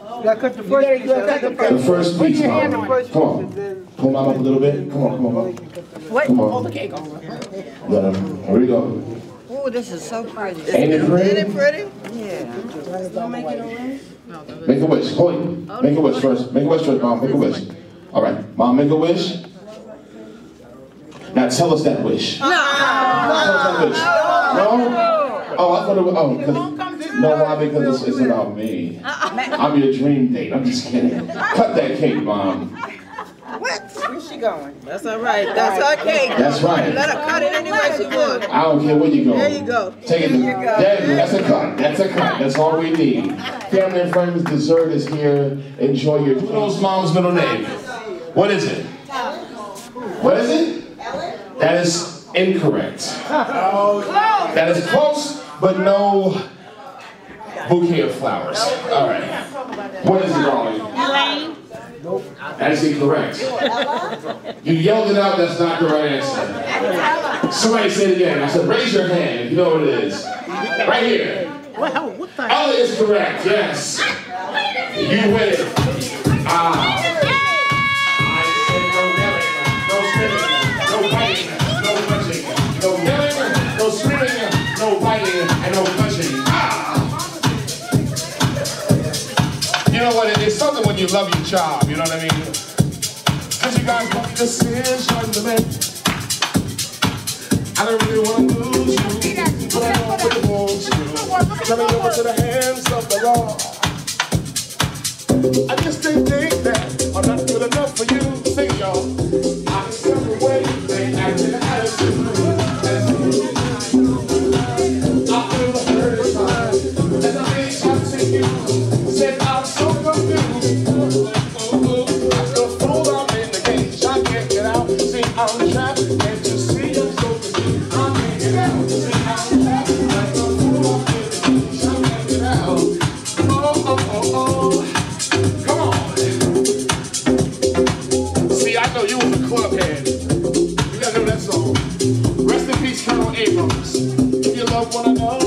S1: The first piece, Mom. Come on. Pull Mom up a little bit. Come on, Mom.
S4: Wait,
S1: Come on.
S4: hold the cake on.
S1: No. Here we go.
S4: Oh, this is so pretty.
S1: Ain't it pretty?
S4: Isn't it pretty? Yeah. Don't make it a wish?
S1: Make a wish. Hold it. Make a wish first. Make a wish first, Mom. Make a wish. All right. Mom, make a wish. Now tell us that wish.
S4: No.
S1: Tell us that wish. No? Oh, I thought it was, no, why? Because it's about me. I'm your dream date. I'm just kidding. Cut that cake, Mom.
S4: What? Where's she going? That's all right. That's her cake.
S1: That's right.
S4: Let her cut it any way she wants.
S1: I don't care where you go.
S4: There you go.
S1: Take it.
S4: There you go.
S1: That's a cut. That's a cut. That's all we need. Family and friends, dessert is here. Enjoy your. Who knows Mom's middle name? What is it? What is it? That is incorrect. That is close, but no bouquet of flowers. All right. What is it, darling?
S4: Elaine.
S1: That is incorrect. You yelled it out, that's not the right answer. Somebody say it again. I said, raise your hand if you know what it is. Right here. Ella is correct, yes. You win it. I said no yelling, no spinning, no biting, no punching. No yelling, no screaming, no biting, and no punching. You know what, it's something when you love your job, you know what I mean? Because you guys want the decision to make. I don't really want to lose you, but I don't really want you. Turn me over to the hands of the law. I just didn't think that I'm not good enough for you. Sing, y'all. I accept the way they act in attitude. I feel the hurt inside as I reach out to you. Said I'm so confused. I feel fooled, I'm in the cage. I can't get out. See, I'm trapped. Can't you see I'm so confused? I can't get out. See, I'm trapped. Like a fool, I'm in the cage. I can't get out. Oh. Come on. See, I know you was a club head. You gotta know that song. Rest in peace, Colonel Abrams. If you love one another.